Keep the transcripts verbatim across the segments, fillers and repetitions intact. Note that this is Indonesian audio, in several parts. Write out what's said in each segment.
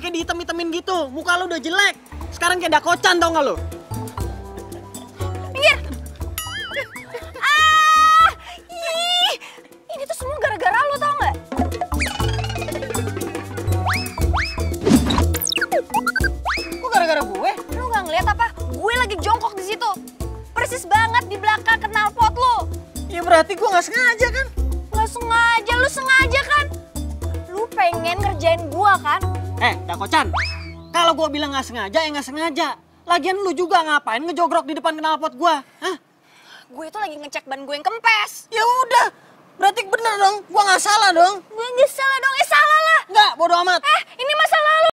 kayak dihitam-hitamin gitu. Muka lu udah jelek. Sekarang kayak dakocan tau gak lu? Minggir! Ah! Ih! Ini tuh semua gara-gara lu tau gak? Kok gara-gara gue? Lu gak ngeliat apa? Gue lagi jongkok di situ. Persis banget di belakang knalpot lu. Ya berarti gue gak sengaja kan? Gak sengaja, lu sengaja kan? Lu pengen ngerjain gua kan? Eh, dakocan. Kalau gue bilang gak sengaja, ya gak sengaja. Lagian lu juga ngapain ngejogrok di depan knalpot gue? Hah? Gue itu lagi ngecek ban gue yang kempes. Ya udah, berarti bener dong. Gue gak salah dong. Gue gak salah dong, eh salah lah. Enggak, bodo amat. Eh, ini masalah lu.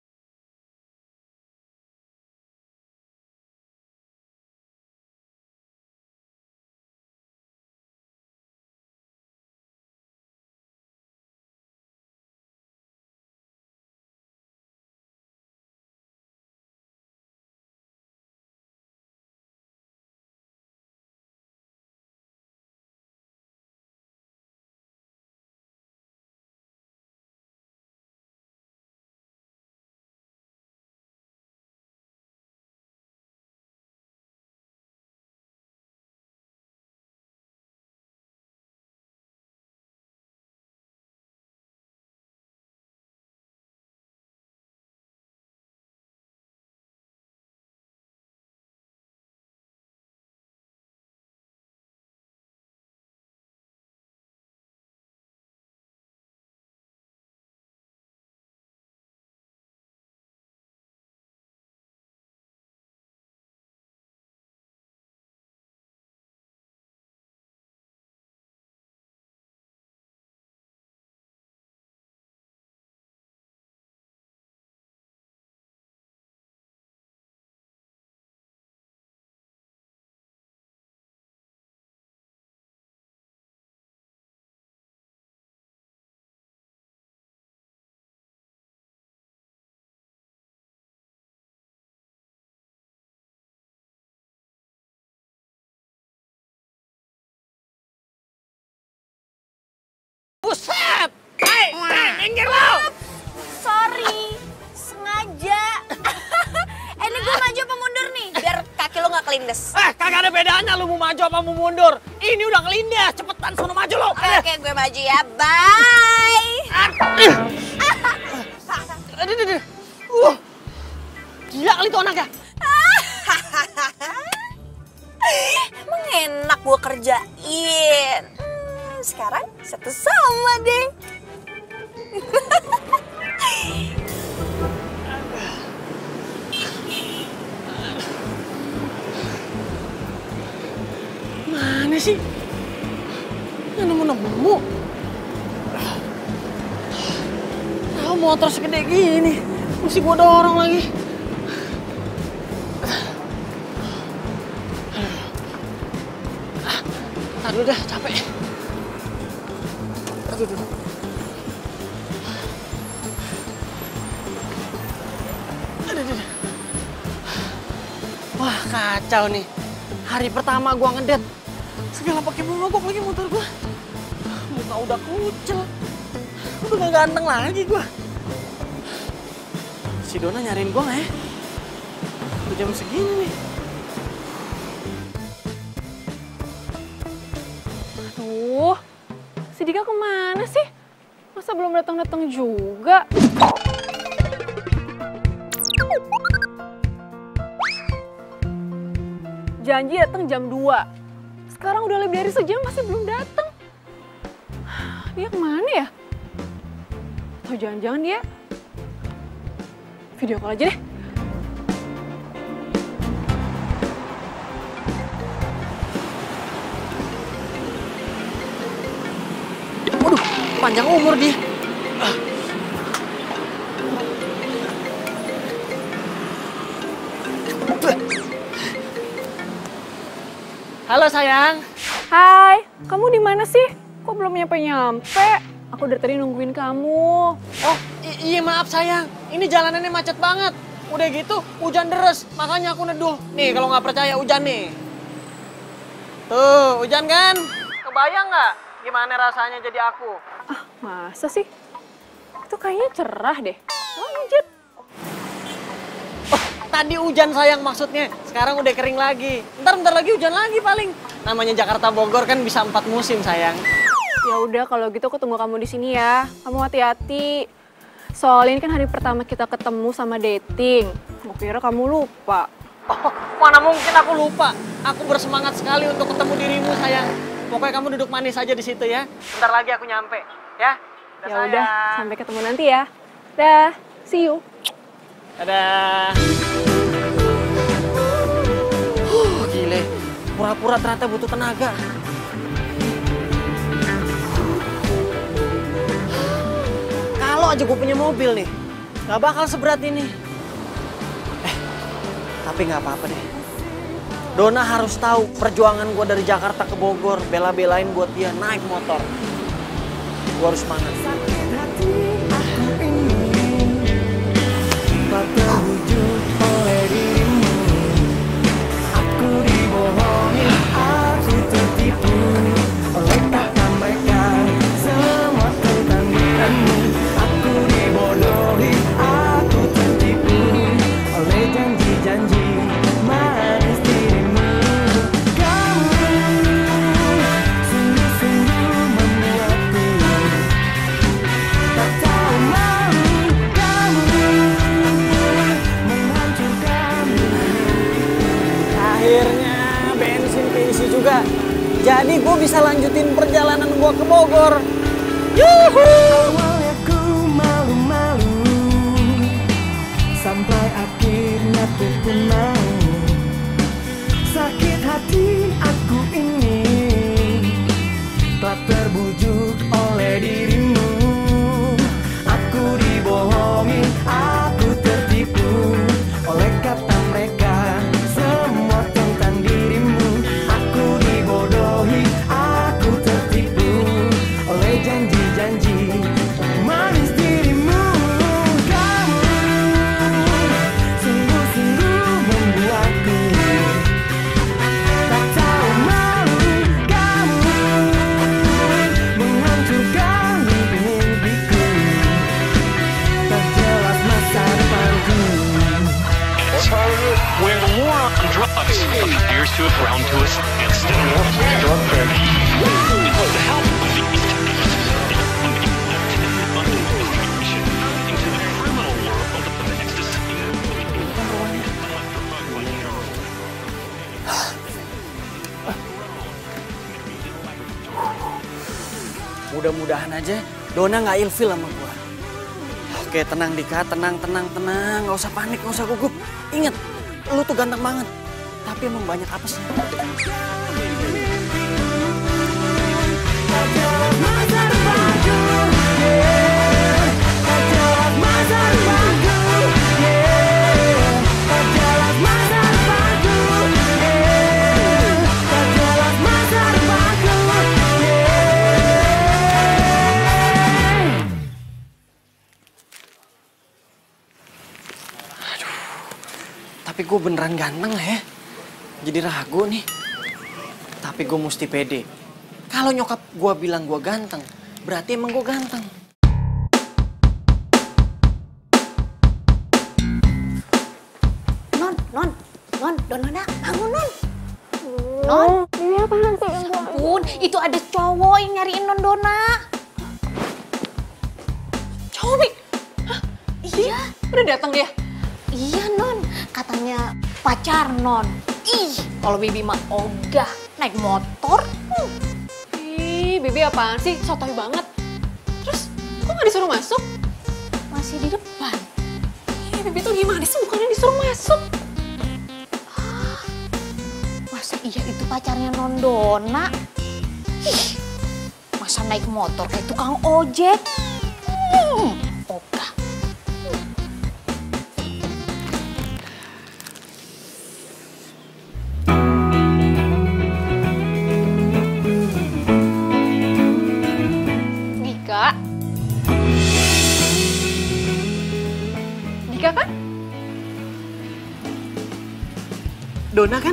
Buset! Hei, hei, minggir lo! Sorry, sengaja. Eh, ini gue maju apa mundur nih? Biar kaki lo gak kelindes. Eh, kagak ada bedanya lu mau maju apa mau mundur. Ini udah kelindes, cepetan sono maju lo. Oke, gue maju ya. Bye. Aduh, aduh, aduh. Uh, gila kali tuh anaknya. Emang enak gue kerjain. Hmm, sekarang satu sama deh. Mana sih? Nggak nemu-nemu. Tahu motor segede gini, mesti gua dorong lagi. Aduh, udah capek. Aduh, aduh. Aduh, aduh. Wah, kacau nih. Hari pertama gua ngedet. Segala pakai mogok lagi motor gua. Muka udah kucel. Udah gak ganteng lagi gua. Si Dona nyariin gua nggak ya? Udah jam segini nih. Aduh, si Dika kemana sih? Masa belum datang-datang juga? Janji datang jam dua. Sekarang udah lebih dari sejam masih belum datang. Dia kemana ya? Atau jangan-jangan dia video call aja deh. Waduh, panjang umur dia. Halo sayang. Hai, kamu di mana sih? Kok belum nyampe-nyampe? Aku dari tadi nungguin kamu. Oh, iya maaf sayang. Ini jalanannya macet banget. Udah gitu, hujan deres. Makanya aku neduh. Nih, kalau nggak percaya hujan nih. Tuh, hujan kan? Kebayang nggak gimana rasanya jadi aku? Ah, masa sih? Itu kayaknya cerah deh. Lanjut. tadi hujan sayang maksudnya. Sekarang udah kering lagi. Ntar-ntar lagi hujan lagi paling. Namanya Jakarta Bogor kan bisa empat musim sayang. Ya udah kalau gitu aku tunggu kamu di sini ya. Kamu hati-hati. Soalnya ini kan hari pertama kita ketemu sama dating. Aku kira kamu lupa. Oh, mana mungkin aku lupa. Aku bersemangat sekali untuk ketemu dirimu sayang. Pokoknya kamu duduk manis aja di situ ya. Bentar lagi aku nyampe, ya. Ya udah, sampai ketemu nanti ya. Dah, see you. Dadah. Huh, gile. Pura-pura ternyata butuh tenaga. Kalau aja gue punya mobil nih, gak bakal seberat ini. Eh, tapi gak apa-apa deh. Dona harus tahu perjuangan gue dari Jakarta ke Bogor, bela-belain buat dia naik motor. Gue harus semangat. Terwujud oleh dirimu, aku dibohongi, aku tertipu oleh kata mereka, semua tentang dirimu. Aku dibodohi, aku tertipu oleh janji-janji manis dirimu. Kamu sungguh-sungguh membuatku tak tahu malu. Akhirnya bensin keisi juga. Jadi gue bisa lanjutin perjalanan gue ke Bogor. Yuhu! Awalnya ku malu-malu, sampai akhirnya ku pun mau. Sakit hati aku ini telah terbujuk oleh dirimu. Aku dibohongi, aku tertipu oleh kata mereka, semua tentang dirimu. Aku dibodohi, aku tertipu oleh janji-janji manis dirimu. Kamu sungguh-sungguh membuatku tak tahu malu. Kamu menghancurkan mimpi-mimpiku, tak jelas masa depanku. Where the war on drugs appears to have ground to a standstill. With the help of the into the criminal world of ecstasy. Mudah-mudahan aja Dona nggak ilfil sama gua. Oke, tenang Dika, tenang, tenang, tenang. Nggak usah panik, nggak usah gugup. Ingat, lu tuh ganteng banget. Tapi emang banyak apesnya. Tapi gue beneran ganteng lah ya. Jadi ragu nih. Tapi gue mesti pede. Kalau nyokap gue bilang gue ganteng, berarti emang gue ganteng. Non, non, non, Donona, bangun non. Non, Ini apaan sih? ampun, itu ada cowok yang nyariin non Dona. Cowok nih? Hah? Iya, Udah datang dia? iya non, katanya pacar non. Ih, kalau Bibi mah ogah naik motor. Hmm. Ih, Bibi apaan sih? Sotoy banget. Terus, kok nggak disuruh masuk? Masih di depan. Ih, Bibi tuh gimana sih? Bukannya disuruh masuk. Masa iya itu pacarnya non Dona? Ih, masa naik motor kayak tukang ojek? Hmm, ogah. Dika? Dika kan? Dona kan?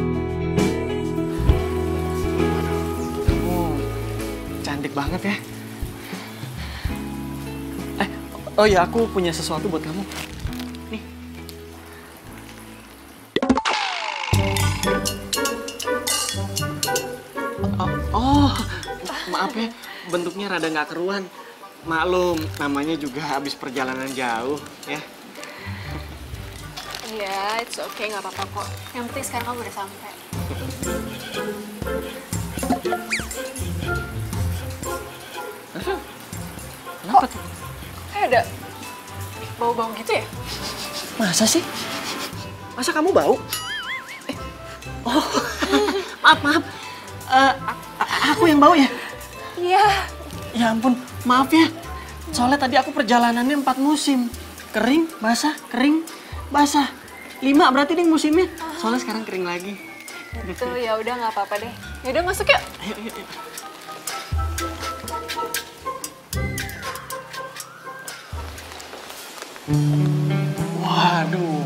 Oh, cantik banget ya. Oh ya, aku punya sesuatu buat kamu. Nih. Oh, oh, maaf ya, bentuknya rada nggak keruan. Maklum, namanya juga habis perjalanan jauh, ya. Iya, it's okay, nggak apa-apa kok. Yang penting sekarang kamu udah sampai. Kenapa tuh? Kayak ada bau-bau gitu ya? Masa sih? Masa kamu bau? Eh, oh, maaf, maaf. Eh, a- a- aku yang bau ya? Iya. Ya ampun, maaf ya. Soalnya tadi aku perjalanannya empat musim. Kering, basah, kering, basah. Lima berarti nih musimnya. Soalnya sekarang kering lagi. Gitu, ya udah nggak apa-apa deh. Ya udah masuk yuk. Ayo, ayo, ayo. Waduh.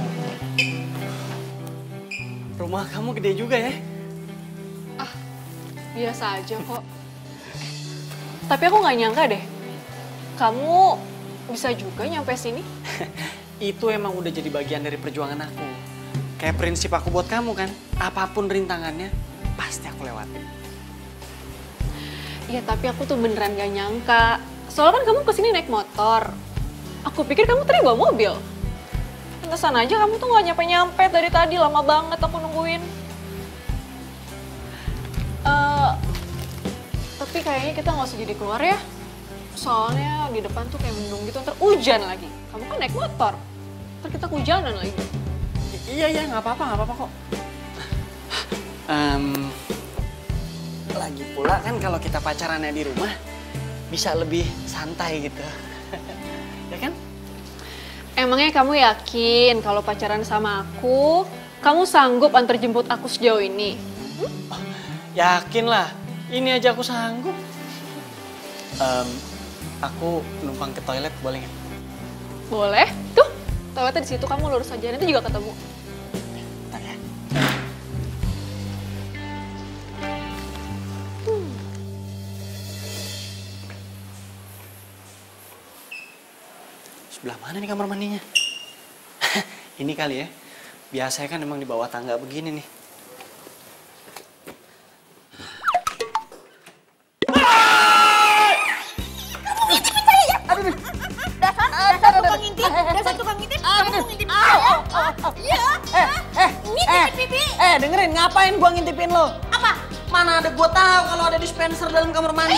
Rumah kamu gede juga ya? Biasa aja kok. Tapi aku nggak nyangka deh. Kamu bisa juga nyampe sini. Itu emang udah jadi bagian dari perjuangan aku. Kayak prinsip aku buat kamu kan. Apapun rintangannya, pasti aku lewatin. Iya, tapi aku tuh beneran gak nyangka. Soalnya kan kamu kesini naik motor. Aku pikir kamu tadi bawa mobil. Pantesan aja kamu tuh gak nyampe-nyampe dari tadi. Lama banget aku nungguin. Eh, tapi kayaknya kita gak usah jadi keluar ya. Soalnya di depan tuh kayak mendung gitu, ntar hujan lagi. Kamu kan naik motor. Ntar kita kehujanan lagi. I- iya, iya, nggak apa-apa, nggak apa-apa kok. Em, lagi pula kan kalau kita pacarannya di rumah, bisa lebih santai gitu. Ya kan? Emangnya kamu yakin kalau pacaran sama aku, kamu sanggup antar jemput aku sejauh ini? Yakin lah, ini aja aku sanggup. Em, aku numpang ke toilet boleh nggak? Boleh. Tuh, toiletnya di situ, kamu lurus aja, nanti juga ketemu. Bentar ya. Sebelah mana nih kamar mandinya? Ini kali ya. Biasanya kan emang di bawah tangga begini nih. Dasar tukang ngintip, dasar tukang ngintip, kamu ngintip. Iya. Eh, Ngintip pipi. eh, dengerin, ngapain gua ngintipin lo? Apa? Mana ada gua tahu kalau ada dispenser dalam kamar mandi.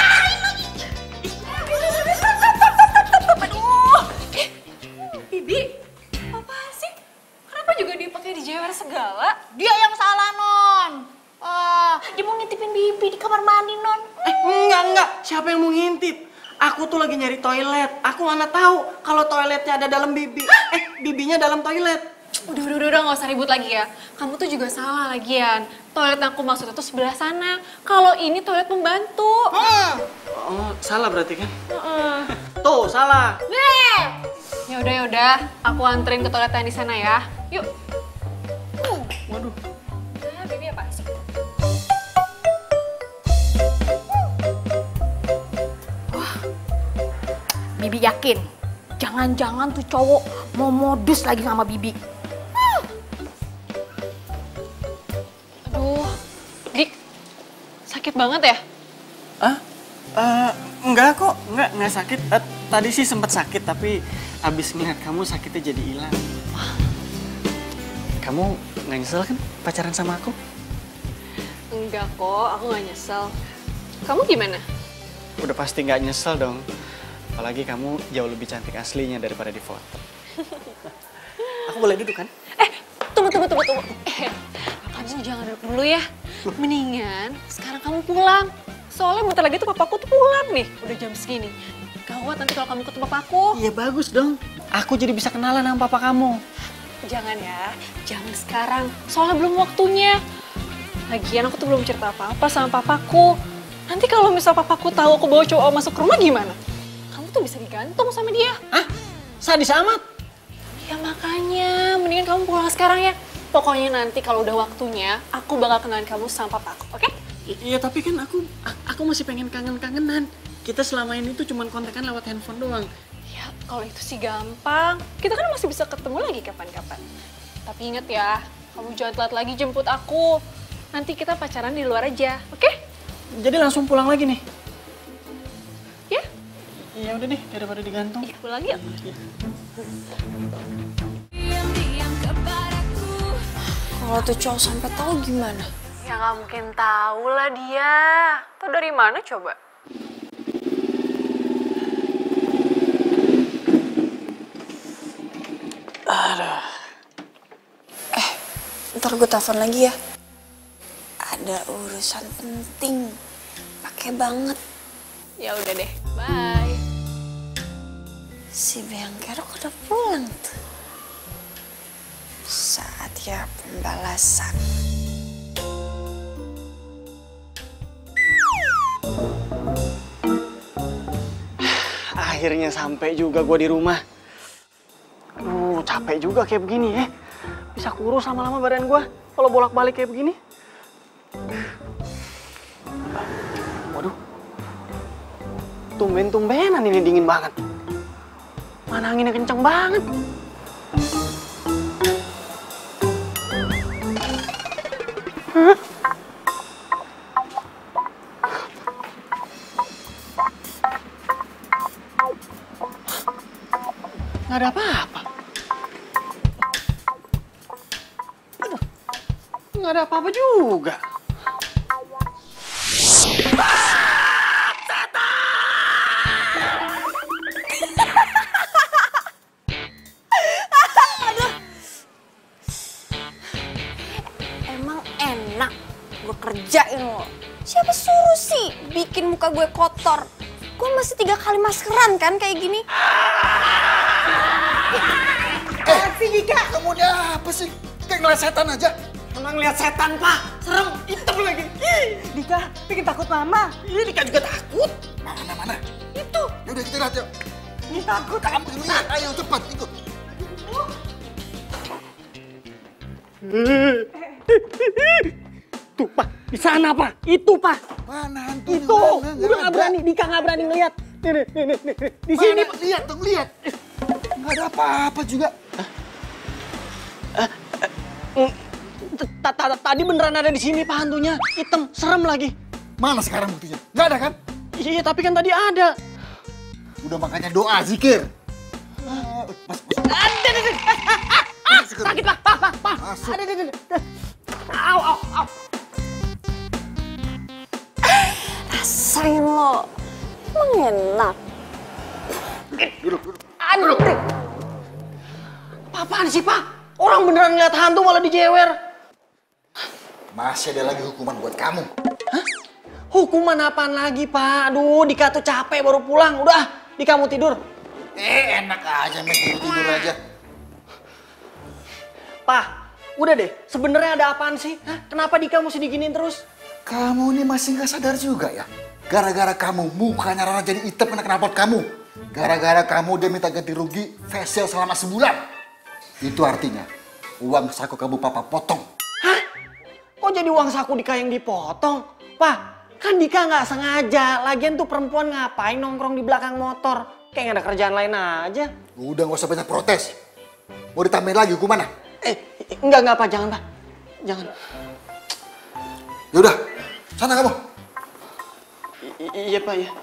Aduh. Eh, Bibi, apa sih? Kenapa juga dipakai di jewer segala? Dia yang salah, Non. Ah, dia mau ngintipin Bibi di kamar mandi, Non. Eh, enggak, enggak. Siapa yang mau ngintip? Aku tuh lagi nyari toilet. Aku mana tahu kalau toiletnya ada dalam bibi. Eh, bibinya dalam toilet. Udah, udah, udah, udah, nggak usah ribut lagi ya. Kamu tuh juga salah lagian. Toilet yang aku maksud itu sebelah sana. Kalau ini toilet pembantu. Oh, salah berarti kan? Heeh. Tuh, salah. Nih. Ya udah, ya udah. Aku anterin ke toilet yang di sana ya. Yuk. Waduh. Nah, Bibi apa sih? Bibi yakin, jangan-jangan tuh cowok mau modus lagi sama Bibi. Aduh, Dik. Sakit banget ya? Ah? Eh, enggak kok. Enggak, enggak sakit. Eh, tadi sih sempat sakit, tapi abis ngeliat kamu sakitnya jadi hilang. Kamu nggak nyesel kan pacaran sama aku? Enggak kok, aku nggak nyesel. Kamu gimana? Udah pasti nggak nyesel dong. Apalagi kamu jauh lebih cantik aslinya daripada di foto. Aku boleh duduk kan? Eh, tunggu, tunggu, tunggu, tunggu. Eh, kamu jangan duduk dulu ya. Mendingan sekarang kamu pulang. Soalnya bentar lagi tuh papaku tuh pulang nih. Udah jam segini. Gawat nanti kalau kamu ketemu papaku. Iya bagus dong. Aku jadi bisa kenalan sama papa kamu. Jangan ya, jangan sekarang. Soalnya belum waktunya. Lagian aku tuh belum cerita apa-apa sama papaku. Nanti kalau misal papaku tahu aku bawa cowok masuk rumah gimana? Kamu tuh bisa digantung sama dia. Hah? Sadis amat? Ya makanya, mendingan kamu pulang sekarang ya. Pokoknya nanti kalau udah waktunya, aku bakal kenalin kamu sama papaku, oke? I- iya tapi kan aku aku masih pengen kangen-kangenan. Kita selama ini tuh cuma kontekan lewat handphone doang. Ya Kalau itu sih gampang. Kita kan masih bisa ketemu lagi kapan-kapan. Tapi inget ya, kamu jangan telat lagi jemput aku. Nanti kita pacaran di luar aja, oke? Jadi langsung pulang lagi nih? Ya? Iya udah deh, daripada digantung. Ih, pulang yuk. Kalau tuh cowok sampai tahu gimana? Ya nggak mungkin tahu lah dia. Tahu dari mana coba? Aduh. Eh, ntar gue telepon lagi ya. Ada urusan penting. Pakai banget. Ya udah deh, bye. Si Beyang Kerok udah pulang tuh. Saatnya pembalasan. Akhirnya sampai juga gue di rumah. Aduh, capek juga kayak begini ya. Bisa kurus lama-lama badan gue kalau bolak-balik kayak begini. Waduh. Tumben-tumbenan ini dingin banget. Mana anginnya kenceng banget. Hah? Nggak ada apa-apa. Aduh, nggak ada apa-apa juga. Emang enak gue kerjain lo. Siapa suruh sih bikin muka gue kotor? Gue masih tiga kali maskeran kan kayak gini. Eh, Dika, kamu udah apa sih? Kayak ngeliat setan aja. Emang lihat setan, Pak. Serem, hitam lagi. Ih, Dika, bikin takut Mama. Ih, Dika juga takut. Mana, mana? Itu. Yaudah kita lihat yuk. Ini takut. Kamu lihat, ayo cepat ikut. Tuh, Pak. Di sana, Pak. Itu, Pak. Mana hantu? Itu. Udah nggak berani. Dika nggak berani ngeliat. Nih, nih, nih, nih, nih. Di sini, Pak. Lihat dong, lihat. Nggak ada apa-apa juga. Tadi beneran ada di sini, Pak, hantunya. Hitam, serem lagi. Mana sekarang buktinya? Nggak ada kan? Iya, tapi kan tadi ada. Udah makanya doa, zikir. Mas, Ada, ada, ada. Ah, sakit, Pak, Pak, Pak, Pak. Masuk. Ada, ada, ada. Au, au, au. Rasain lo. Emang enak. Duduk, duduk. Aduh. Apaan sih, Pak? Orang beneran ngeliat hantu malah dijewer. Masih ada lagi hukuman buat kamu. Hah? Hukuman apaan lagi, Pak? Aduh, Dika tuh capek baru pulang. Udah, Dika mau tidur. Eh, enak aja, main tidur-tidur aja. Pak, udah deh. Sebenarnya ada apaan sih? Hah? Kenapa Dika mesti diginiin terus? Kamu ini masih nggak sadar juga ya? Gara-gara kamu, mukanya Rara jadi hitam kena knalpot kamu. Gara-gara kamu dia minta ganti rugi facial selama sebulan. Itu artinya uang saku kamu papa potong. Hah? Kok jadi uang saku Dika yang dipotong? Pak, kan Dika nggak sengaja. Lagian tuh perempuan ngapain nongkrong di belakang motor? Kayak nggak ada kerjaan lain aja. Udah nggak usah banyak protes. Mau ditambahin lagi hukumannya? Eh, enggak, enggak, Pak. Jangan, Pak. Jangan. Yaudah, sana kamu. I- iya, Pak, ya.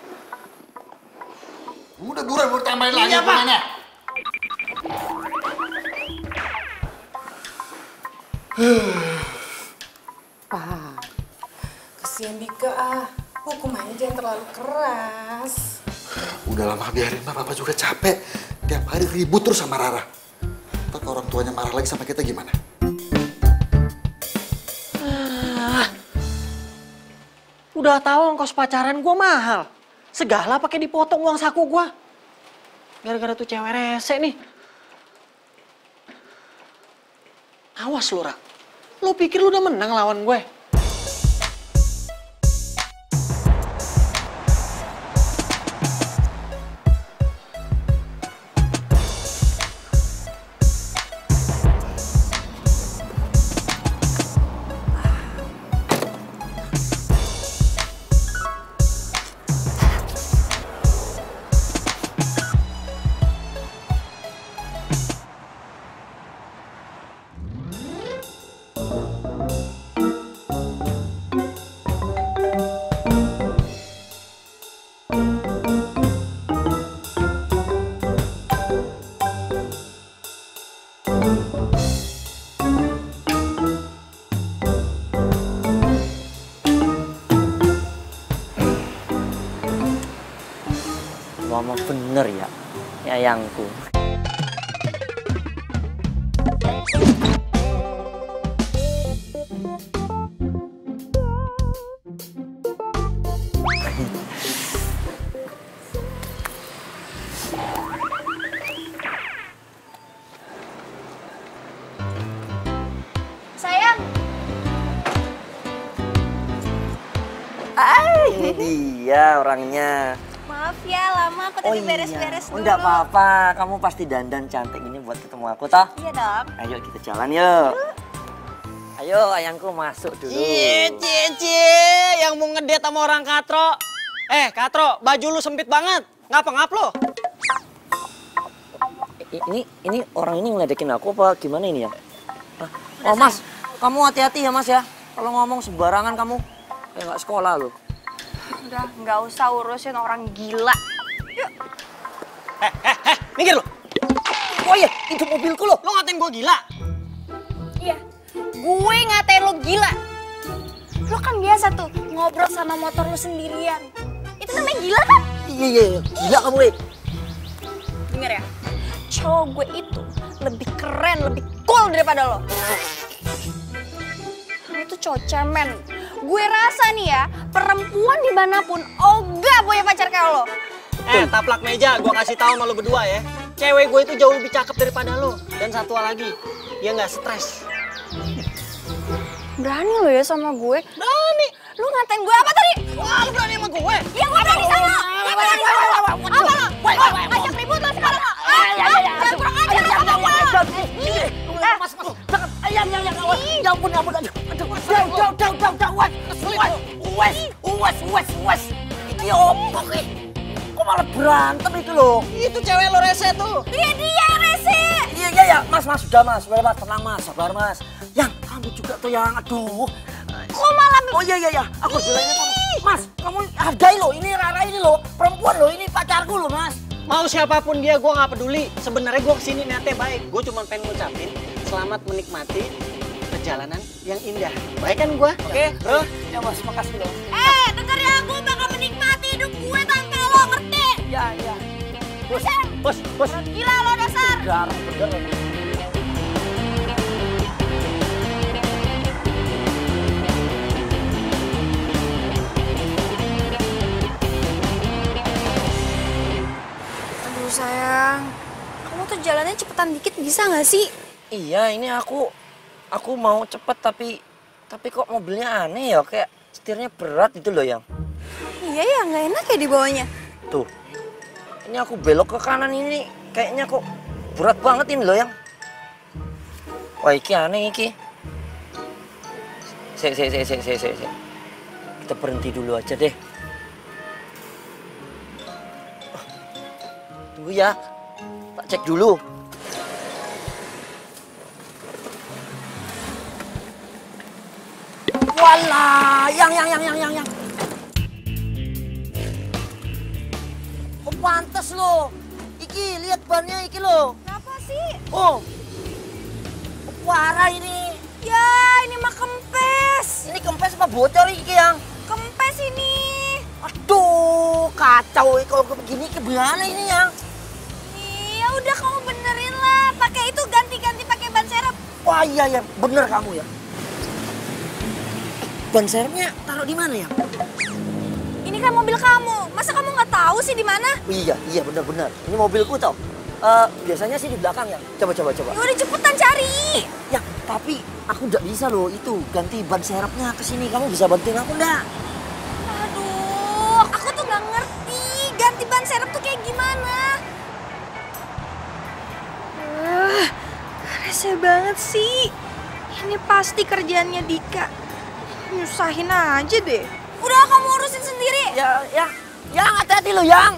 Udah buruan mau ditambahin lagi Iya, Pak. hukumannya. Pak, kesian Dika ah. Hukumannya jangan terlalu keras. Udah lama biarin, Pak. Papa juga capek. Tiap hari ribut terus sama Rara. Ntar kalau orang tuanya marah lagi sama kita gimana? Ah, udah tahu ongkos pacaran gue mahal. Segala pakai dipotong uang saku gue. Gara-gara tuh cewek rese nih. Awas lu, Ra. Lu pikir lu udah menang lawan gue? bener ya, sayangku. Sayang. Ay, ini dia orangnya. Maaf ya, lama aku tadi beres-beres dulu. Enggak apa-apa, kamu pasti dandan cantik ini buat ketemu aku toh. Iya dong. Ayo kita jalan yuk. Ayo ayangku masuk dulu. Cie, cie, cie, yang mau ngedate sama orang katro. Eh, katro, baju lu sempit banget. Ngapa-ngap lo? I- Ini ini orang ini ngeledekin aku apa gimana ini ya? Ah, Oh mas, kamu hati-hati ya mas ya. Kalau ngomong sembarangan kamu kayak nggak sekolah loh. Udah, nggak usah urusin orang gila. Eh, eh, eh, minggir lo. Oh iya, itu mobilku loh. Lo ngatain gue gila. Iya, gue ngatain lo gila. Lo kan biasa tuh ngobrol sama motor lo sendirian. Itu namanya gila kan? Iya iya, iya. Gila kamu Rik. Dengar ya, cowok gue itu lebih keren, lebih cool daripada lo. Lo tuh cowok cemen. Gue rasa nih ya, perempuan dimanapun ogah punya pacar kayak lo. Eh, taplak meja, gue kasih tahu sama lo berdua ya. Cewek gue itu jauh lebih cakep daripada lo. Dan satu lagi, dia nggak stres. Berani lo ya sama gue? Berani. Lo ngatain gue apa tadi? Wah, lo berani sama gue? Ya gue berani sama lo. Apa lo? Apa lo? Oh, ngajak ribut lo sekarang lo. Ah, jangan kurang ajar lo sama gue. Mas, mas, jangan. Ayam, yang, yang, awas. Ya ampun, ya ampun. Aduh, aduh, jauh, jauh, jauh, jauh, jauh. Uwes, uwes, uwes, uwes. Iki opo ki? Kok malah berantem itu loh? Itu cewek lo rese tuh. Dia dia yang rese. Iya, iya, iya. Mas, mas, sudah mas. Sudah mas, tenang mas, sabar mas. Yang, kamu juga tuh yang, aduh. Kok malah... Oh iya, iya, iya. Aku bilangnya kamu. Mas, kamu hargai loh. Ini Rara ini loh. Perempuan loh, ini pacarku loh mas. Mau siapapun dia, gue nggak peduli. Sebenarnya gue kesini niatnya baik. Gue cuma pengen ngucapin selamat menikmati perjalanan yang indah. Baik kan gue? Oke, bro. Ya mas, makasih loh. Eh, denger ya, gue bakal menikmati hidup gue tanpa lo, ngerti? Ya, ya. Bos, bos, bos. Gila lo dasar. Garang bener. Aduh sayang, kamu tuh jalannya cepetan dikit bisa nggak sih? Iya, ini aku aku mau cepet tapi tapi kok mobilnya aneh ya, kayak setirnya berat gitu loh yang. Iya ya, nggak enak ya dibawanya. Tuh, ini aku belok ke kanan ini kayaknya kok berat banget ini loh yang. Wah, iki aneh iki. Se, se, se, se, se, se, se. Kita berhenti dulu aja deh. Tunggu ya, tak cek dulu. Walah, yang, yang, yang, yang, yang, yang. Oh, pantes lo. Iki, lihat bannya iki lo. Kenapa sih? Oh, parah ini. Ya, ini mah kempes. Ini kempes apa bocor iki yang? Kempes ini. Aduh, kacau. Kalau begini gimana ini yang? Ya udah kamu benerin lah. Pakai itu ganti-ganti pakai ban serep. Wah iya ya, bener kamu ya. Ban serepnya taruh di mana ya? Ini kan mobil kamu. Masa kamu nggak tahu sih di mana? Oh, iya, iya benar-benar. Ini mobilku tau. Uh, biasanya sih di belakang ya. Coba, coba, coba. Ya udah cepetan cari. Ya, tapi aku nggak bisa loh itu ganti ban serepnya ke sini. Kamu bisa bantuin aku nggak? Aduh, aku tuh nggak ngerti ganti ban serep tuh kayak gimana. Uh, rese banget sih. Ini pasti kerjaannya Dika. Nyusahin aja deh. Udah kamu urusin sendiri. Ya, ya, yang hati-hati lo yang.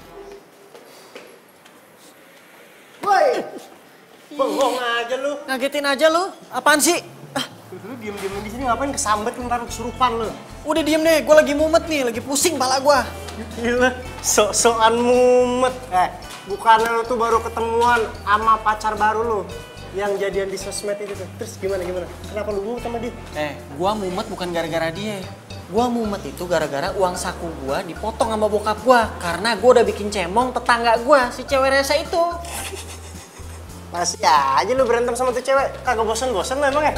Woi, Bengong aja lu. Ngagetin aja lu. Apaan sih? Ah, lu diem-diem di sini ngapain kesambet ntar kesurupan lu. Udah diem deh, gue lagi mumet nih, lagi pusing pala gue. Gila, sok-sokan mumet. Eh, bukannya lu tuh baru ketemuan sama pacar baru lu yang jadian di sosmed itu tuh. Terus gimana gimana? Kenapa lu mumet sama dia? Eh, gua mumet bukan gara-gara dia. Gua mumet itu gara-gara uang saku gua dipotong sama bokap gua karena gua udah bikin cemong tetangga gua si cewek rese itu. Masih aja lu berantem sama tuh cewek. Kagak bosan-bosan lu emang ya?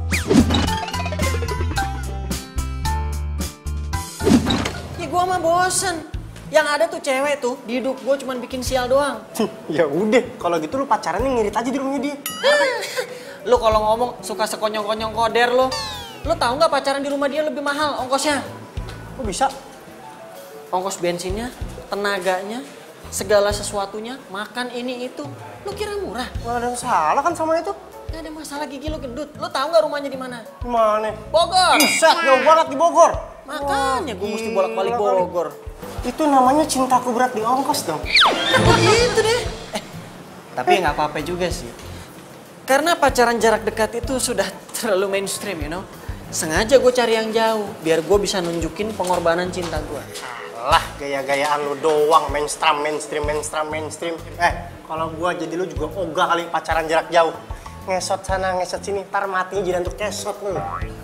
Ya gua mah bosen. Yang ada tuh cewek tuh di hidup gua cuman bikin sial doang. Ya udah, kalau gitu lu pacarannya ngirit aja di rumahnya dia. Lu kalau ngomong suka sekonyong-konyong koder lu. Lu tahu nggak pacaran di rumah dia lebih mahal ongkosnya? Kok bisa? Ongkos bensinnya, tenaganya, segala sesuatunya, makan ini itu. Lu kira murah? Gak ada yang salah kan sama itu? Gak ada masalah gigi lu gendut. Lu tahu nggak rumahnya di mana? Di mana? Bogor. Buset, jauh banget di Bogor. Makanya gue mesti Gila bolak-balik kali. Bogor. Itu namanya cintaku berat di ongkos dong. Oh gitu deh. Eh, tapi nggak apa-apa juga sih. Karena pacaran jarak dekat itu sudah terlalu mainstream, you know. Sengaja gue cari yang jauh, biar gue bisa nunjukin pengorbanan cinta gue. Alah, gaya-gayaan lu doang, mainstream, mainstream, mainstream, mainstream. Eh, kalau gua jadi lu juga ogah kali pacaran jarak jauh. Ngesot sana, ngesot sini, ntar matinya jadi untuk kesot lu.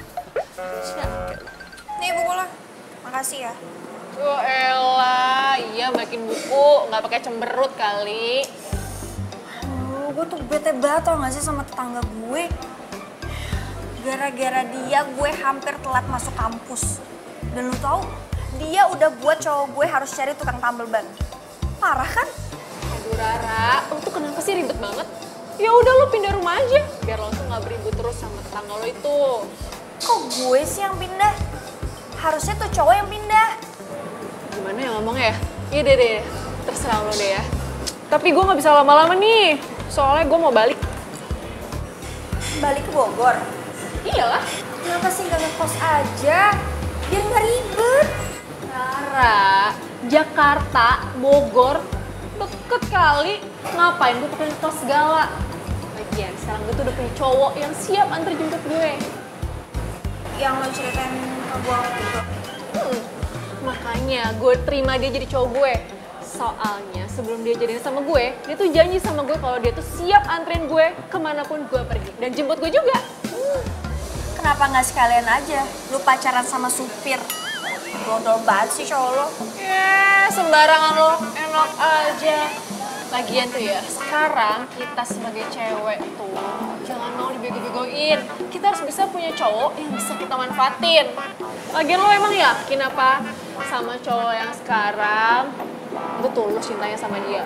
Nih buku lo, makasih ya. Oh elah, iya bikin buku, nggak pakai cemberut kali. Oh, gue tuh bete banget tau gak sih sama tetangga gue. Gara-gara dia gue hampir telat masuk kampus. Dan lu tau, dia udah buat cowok gue harus cari tukang tambal ban. Parah kan? Aduh Rara, lo tuh kenapa sih ribet banget? Ya udah lo pindah rumah aja, biar lo tuh nggak beribut terus sama tetangga lo itu. Kok gue sih yang pindah? Harusnya tuh cowok yang pindah. Gimana ya ngomongnya ya? Iya deh deh, terserah lo deh ya. Tapi gue nggak bisa lama-lama nih, soalnya gue mau balik. Balik ke Bogor? Iyalah. Kenapa sih gak ngekos aja? Biar gak ribet. Rara, Jakarta, Bogor, deket kali. Ngapain gue pakai ngekos segala? Lagian sekarang gue tuh udah punya cowok yang siap antar jemput gue. Yang lo ceritain ke gue waktu itu. Hmm, makanya gue terima dia jadi cowok gue. Soalnya sebelum dia jadian sama gue, dia tuh janji sama gue kalau dia tuh siap anterin gue kemanapun gue pergi. Dan jemput gue juga. Hmm. Kenapa gak sekalian aja lu pacaran sama supir? Bondol banget sih cowok lo. Ya, sembarangan lo, enak aja. Lagian tuh ya, sekarang kita sebagai cewek tuh jangan mau dibego-begoin. Kita harus bisa punya cowok yang bisa kita manfaatin. Lagian lo emang yakin apa sama cowok yang sekarang itu tulus cintanya sama dia?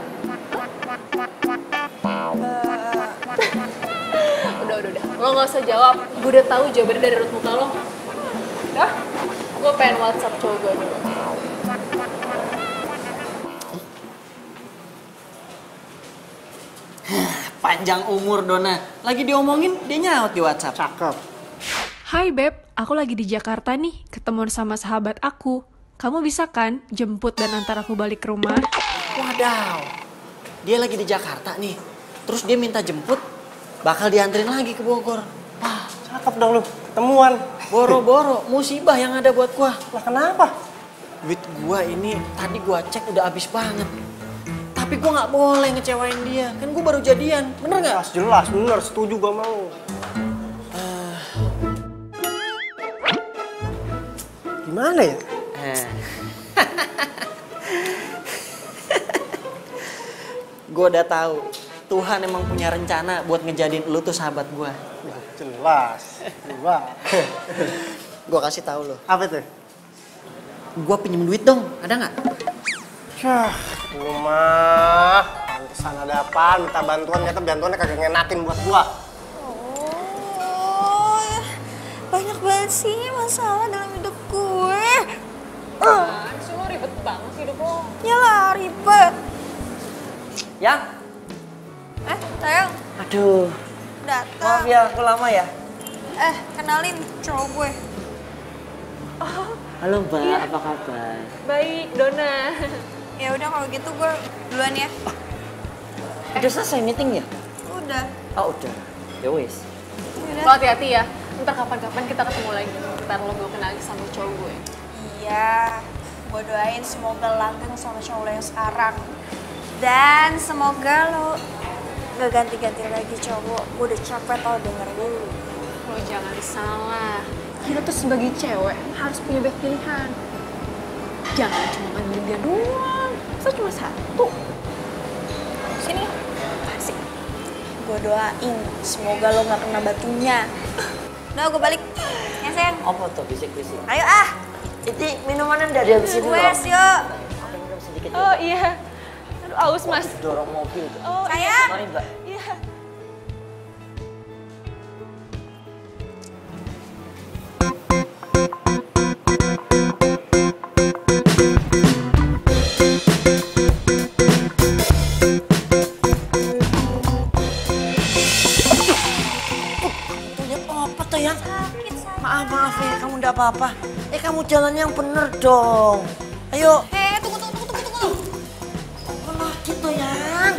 Udah, udah, udah. Lo gak usah jawab. Gue udah tahu jawabannya dari raut muka lo. Udah, gue pengen WhatsApp cowok gue dulu. Panjang umur Dona. Lagi diomongin, dia nyaut di WhatsApp. Cakep. Hai Beb, aku lagi di Jakarta nih, ketemuan sama sahabat aku. Kamu bisa kan jemput dan antar aku balik ke rumah? Wadaw, dia lagi di Jakarta nih. Terus dia minta jemput, bakal dianterin lagi ke Bogor. Wah, Cakep dong lu, ketemuan. boro-boro, musibah yang ada buat gua. Lah kenapa? Duit gua ini tadi gua cek udah habis banget. Tapi gua nggak boleh ngecewain dia, kan gua baru jadian, bener nggak? Jelas, jelas, bener, setuju gua mau. Uh, Gimana ya? eh. Gua udah tahu, Tuhan emang punya rencana buat ngejadiin lu tuh sahabat gua. Ya, jelas, gua. Gua kasih tahu lo. Apa tuh? Gua pinjem duit dong, ada nggak? Syah, lu mah pantesan ada apaan, minta bantuan, ternyata bantuannya kagak ngenakin buat gua. Oh, banyak banget sih masalah dalam hidup gue. Apaan sih lo ribet banget hidup lo. Yalah ribet. Ya? Eh, sayang, Aduh, datang. maaf ya, aku lama ya. Eh, kenalin cowok gue. Halo Mbak, apa kabar? Baik, Dona. Ya udah kalau gitu gue duluan ya. Udah selesai meeting ya? Udah. Oh udah, ya wes. Yaudah. Lo hati-hati ya, ntar kapan-kapan kita ketemu lagi. Ntar lo gue kenal lagi sama cowok gue. Iya, gue doain semoga langgeng sama cowok lo yang sekarang. Dan semoga lo gak ganti-ganti lagi cowok. Gue udah capek tau denger lu. Lo jangan salah. kita tuh sebagai cewek harus punya banyak pilihan. Jangan cuma ngandelin dia doang. Masa cuma satu? Sini. Kasih. Gue doain semoga lo gak kena batunya. Udah gue balik. Ya sayang. Apa tuh bisik-bisik? Ayo ah. Itu minumannya udah dihabisin dulu. Wes yuk. Aku minum sedikit. Oh iya. Aduh aus mas. Dorong mobil. Oh sayang. Mari mbak. iya. Apa tuh yang? Maaf maaf ya, kamu ndak apa-apa. Eh kamu jalan yang bener dong. Ayo. Eh tunggu tunggu tunggu tunggu tunggu. Apa lagi tuh yang?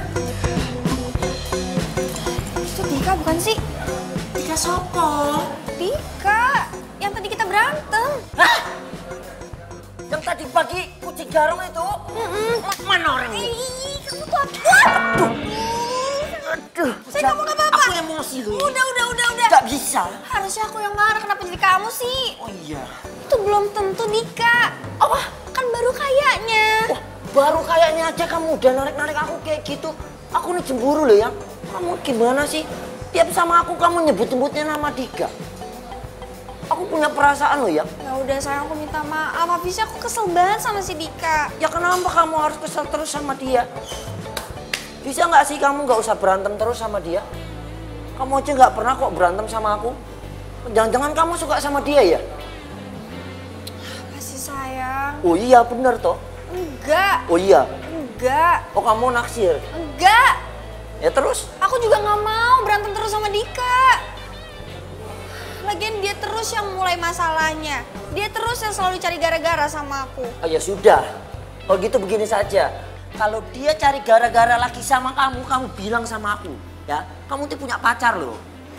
Itu Dika bukan sih? Dika sopo? Dika. Yang tadi kita berantem. Hah? Yang tadi pagi kucing garong itu? Mm-mm. Mana orangnya? Ih, kamu tuh apa? Aduh. Saya kamu gak apa-apa. Aku emosi loh. Udah, udah, udah, udah. Gak bisa. Harusnya aku yang marah, kenapa jadi kamu sih? Oh iya. Itu belum tentu Dika. Apa? Kan baru kayaknya. Wah, baru kayaknya aja kamu udah narik-narik aku kayak gitu. Aku nih cemburu loh yang. Kamu gimana sih? Tiap sama aku kamu nyebut-nyebutnya nama Dika. Aku punya perasaan loh ya. Ya udah sayang, aku minta maaf. Habisnya aku kesel banget sama si Dika. Ya kenapa kamu harus kesel terus sama dia? Bisa nggak sih kamu nggak usah berantem terus sama dia? Kamu aja nggak pernah kok berantem sama aku. Jangan-jangan kamu suka sama dia ya? Apa sih sayang? Oh iya bener toh. Enggak. Oh iya. Enggak. Oh kamu naksir. Enggak. Ya terus? Aku juga nggak mau berantem terus sama Dika. Lagian dia terus yang mulai masalahnya. Dia terus yang selalu cari gara-gara sama aku. Oh ya sudah. Oh gitu begini saja. Kalau dia cari gara-gara lagi sama kamu, kamu bilang sama aku. Ya, kamu tuh punya pacar loh.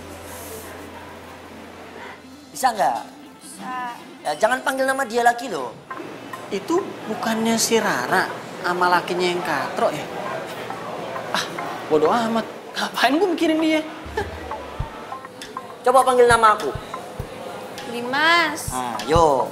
Bisa nggak? Bisa. Ya, jangan panggil nama dia lagi loh. Itu bukannya si Rara sama lakinya yang katro ya? Ah, bodo amat. Ngapain gue mikirin dia? Coba panggil nama aku. Dimas. Nah, yo.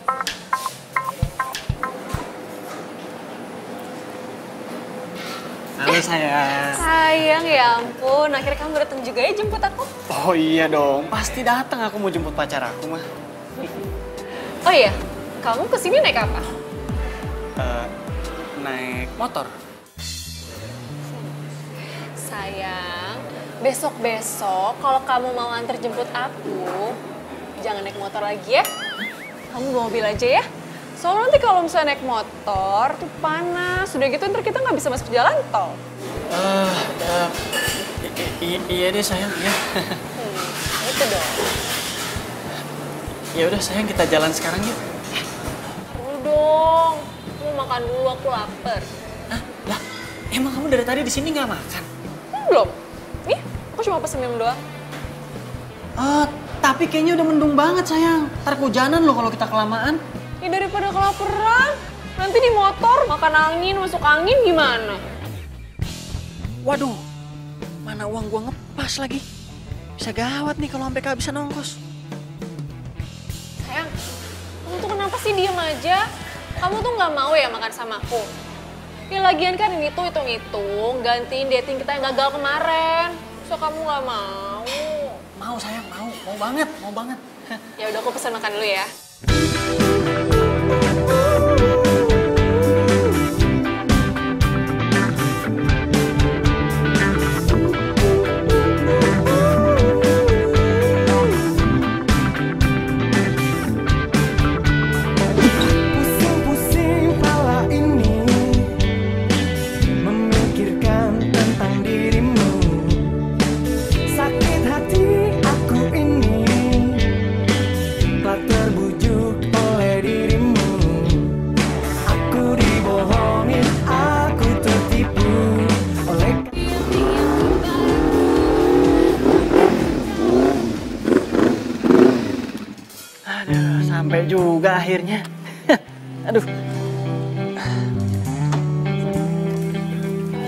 Halo sayang. Sayang ya ampun, akhirnya kamu datang juga ya jemput aku. Oh iya dong, pasti datang aku mau jemput pacar aku mah. Oh iya, kamu kesini naik apa? Uh, naik motor. Sayang, besok-besok kalau kamu mau antar jemput aku, jangan naik motor lagi ya. Kamu bawa mobil aja ya. Soalnya nanti kalau misalnya naik motor tuh panas, udah gitu ntar kita nggak bisa masuk jalan tol. Uh, uh, iya deh sayang, ya. Hmm, itu dong. Ya udah sayang, kita jalan sekarang yuk. Dulu dong, mau makan dulu, aku lapar. Hah? Lah, emang kamu dari tadi di sini nggak makan? Hmm, belum. Nih, aku cuma pesen minum doang. Oh, tapi kayaknya udah mendung banget sayang. Ntar kehujanan loh kalau kita kelamaan. Ya daripada kelaparan, nanti di motor makan angin, masuk angin gimana? Waduh, mana uang gua ngepas lagi. Bisa gawat nih kalau sampai kehabisan ongkos. Sayang, kamu tuh kenapa sih diem aja? Kamu tuh nggak mau ya makan sama aku? Ya lagian kan ini tuh hitung-hitung, gantiin dating kita yang gagal kemarin. So kamu nggak mau? Mau sayang, mau. Mau banget, mau banget. Ya udah aku pesan makan dulu ya. Pusing-pusing kepala ini memikirkan tentang dirimu. Sakit hati aku ini telah terbujuk oleh dirimu. Aku dibohongin, aku tertipu oleh Aduh, sampai juga akhirnya. Aduh.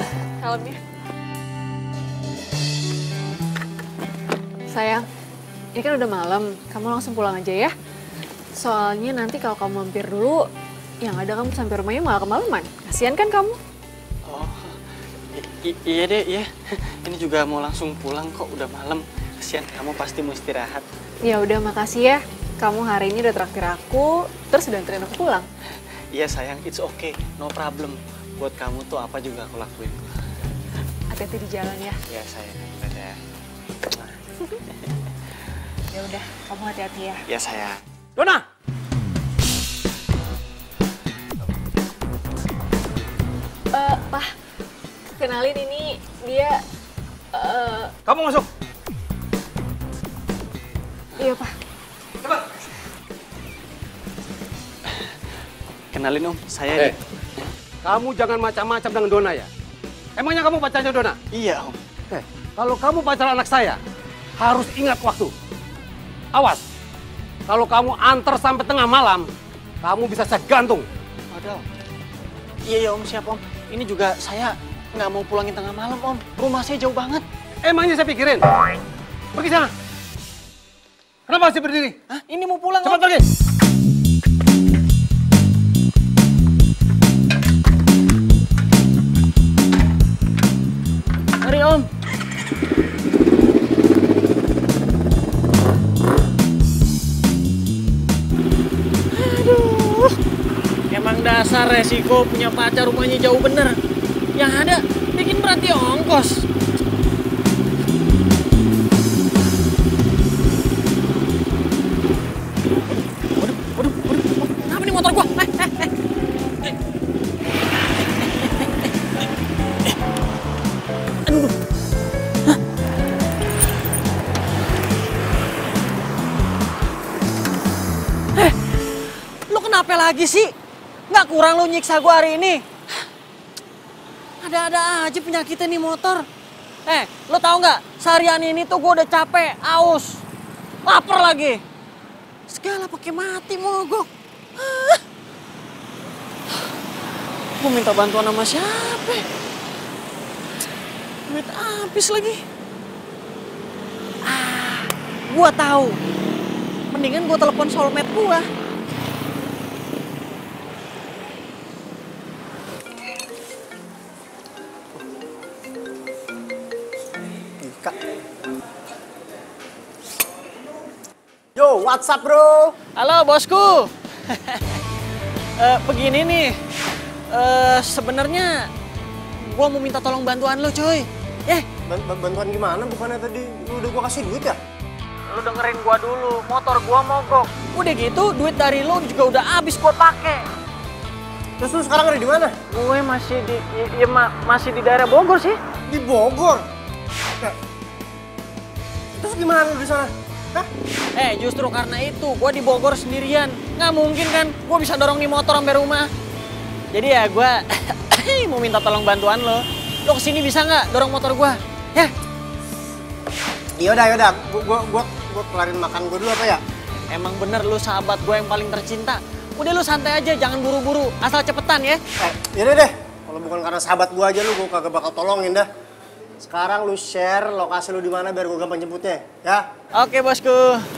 Helmnya. Sayang, ini kan udah malam, kamu langsung pulang aja ya. Soalnya nanti kalau kamu mampir dulu, yang ada kamu sampai rumahnya malah kemalaman. Kasian kan kamu? Oh, i- iya deh, iya. Ini juga mau langsung pulang kok, udah malam. Kasian kamu pasti mau istirahat. Ya udah, makasih ya. Kamu hari ini udah traktir aku, terus udah anterin aku pulang. Iya sayang, it's okay, no problem. Buat kamu tuh apa juga aku lakuin. Hati-hati di jalan ya. Iya sayang, dadah. Ya udah, kamu hati-hati ya. Iya sayang. Dona! Eh, Pak, kenalin ini dia... eh Kamu masuk. iya, Pak. Kenalin Om, saya... Eh, kamu jangan macam-macam dengan Dona ya. Emangnya kamu pacarnya Dona? Iya Om. Eh, kalau kamu pacar anak saya, harus ingat waktu. Awas, kalau kamu antar sampai tengah malam, kamu bisa saya gantung. Waduh. Iya, iya Om, siap Om. Ini juga saya nggak mau pulangin tengah malam Om. Rumah saya jauh banget. Emangnya saya pikirin? Pergi sana. Kenapa masih berdiri? Hah? Ini mau pulang Cepat Om. pergi. Mari Om. Aduh. Emang dasar resiko punya pacar rumahnya jauh bener. Yang ada bikin berarti ongkos. Waduh, waduh, waduh, waduh. Kenapa nih motor gua? Eh, eh, eh. Aduh, hah? Eh, lu kenapa lagi sih? Nggak kurang lu nyiksa gua hari ini? Ada-ada aja penyakitnya nih motor. Eh, lu tahu nggak? Seharian ini tuh gua udah capek, aus, lapar lagi. Segala pakai mati mogok. Hah? Gua minta bantuan sama siapa? Duit habis lagi. Ah, gua tahu. Mendingan gua telepon soulmate gua. Kak. Yo, what's up bro? Halo bosku. Eh, begini nih. Eh, sebenarnya gua mau minta tolong bantuan lo, coy. Eh, Ban- ban- bantuan gimana? Bukannya tadi lu udah gua kasih duit ya? lu dengerin gua dulu. Motor gua mogok. Udah gitu, duit dari lo juga udah habis gua pakai. Terus lu sekarang ada di mana? Gue masih di ya, ya, ma- masih di daerah Bogor sih. Di Bogor. Nah, terus gimana lu di sana? Hah? Eh, justru karena itu gua di Bogor sendirian. Nggak mungkin kan gua bisa dorong nih motor sampai rumah. Jadi ya gua mau minta tolong bantuan lo. Lo kesini bisa nggak dorong motor gua? Ya. Yaudah, yaudah. Gua, gua, gua, gua kelarin makan gua dulu apa ya? Emang bener lu sahabat gue yang paling tercinta. Udah lu santai aja, jangan buru-buru. Asal cepetan ya. Eh, yaudah deh. Kalau bukan karena sahabat gua aja lu, gua kagak bakal tolongin dah. Sekarang lu share lokasi lu di mana biar gua gampang jemputnya, ya? Oke bosku.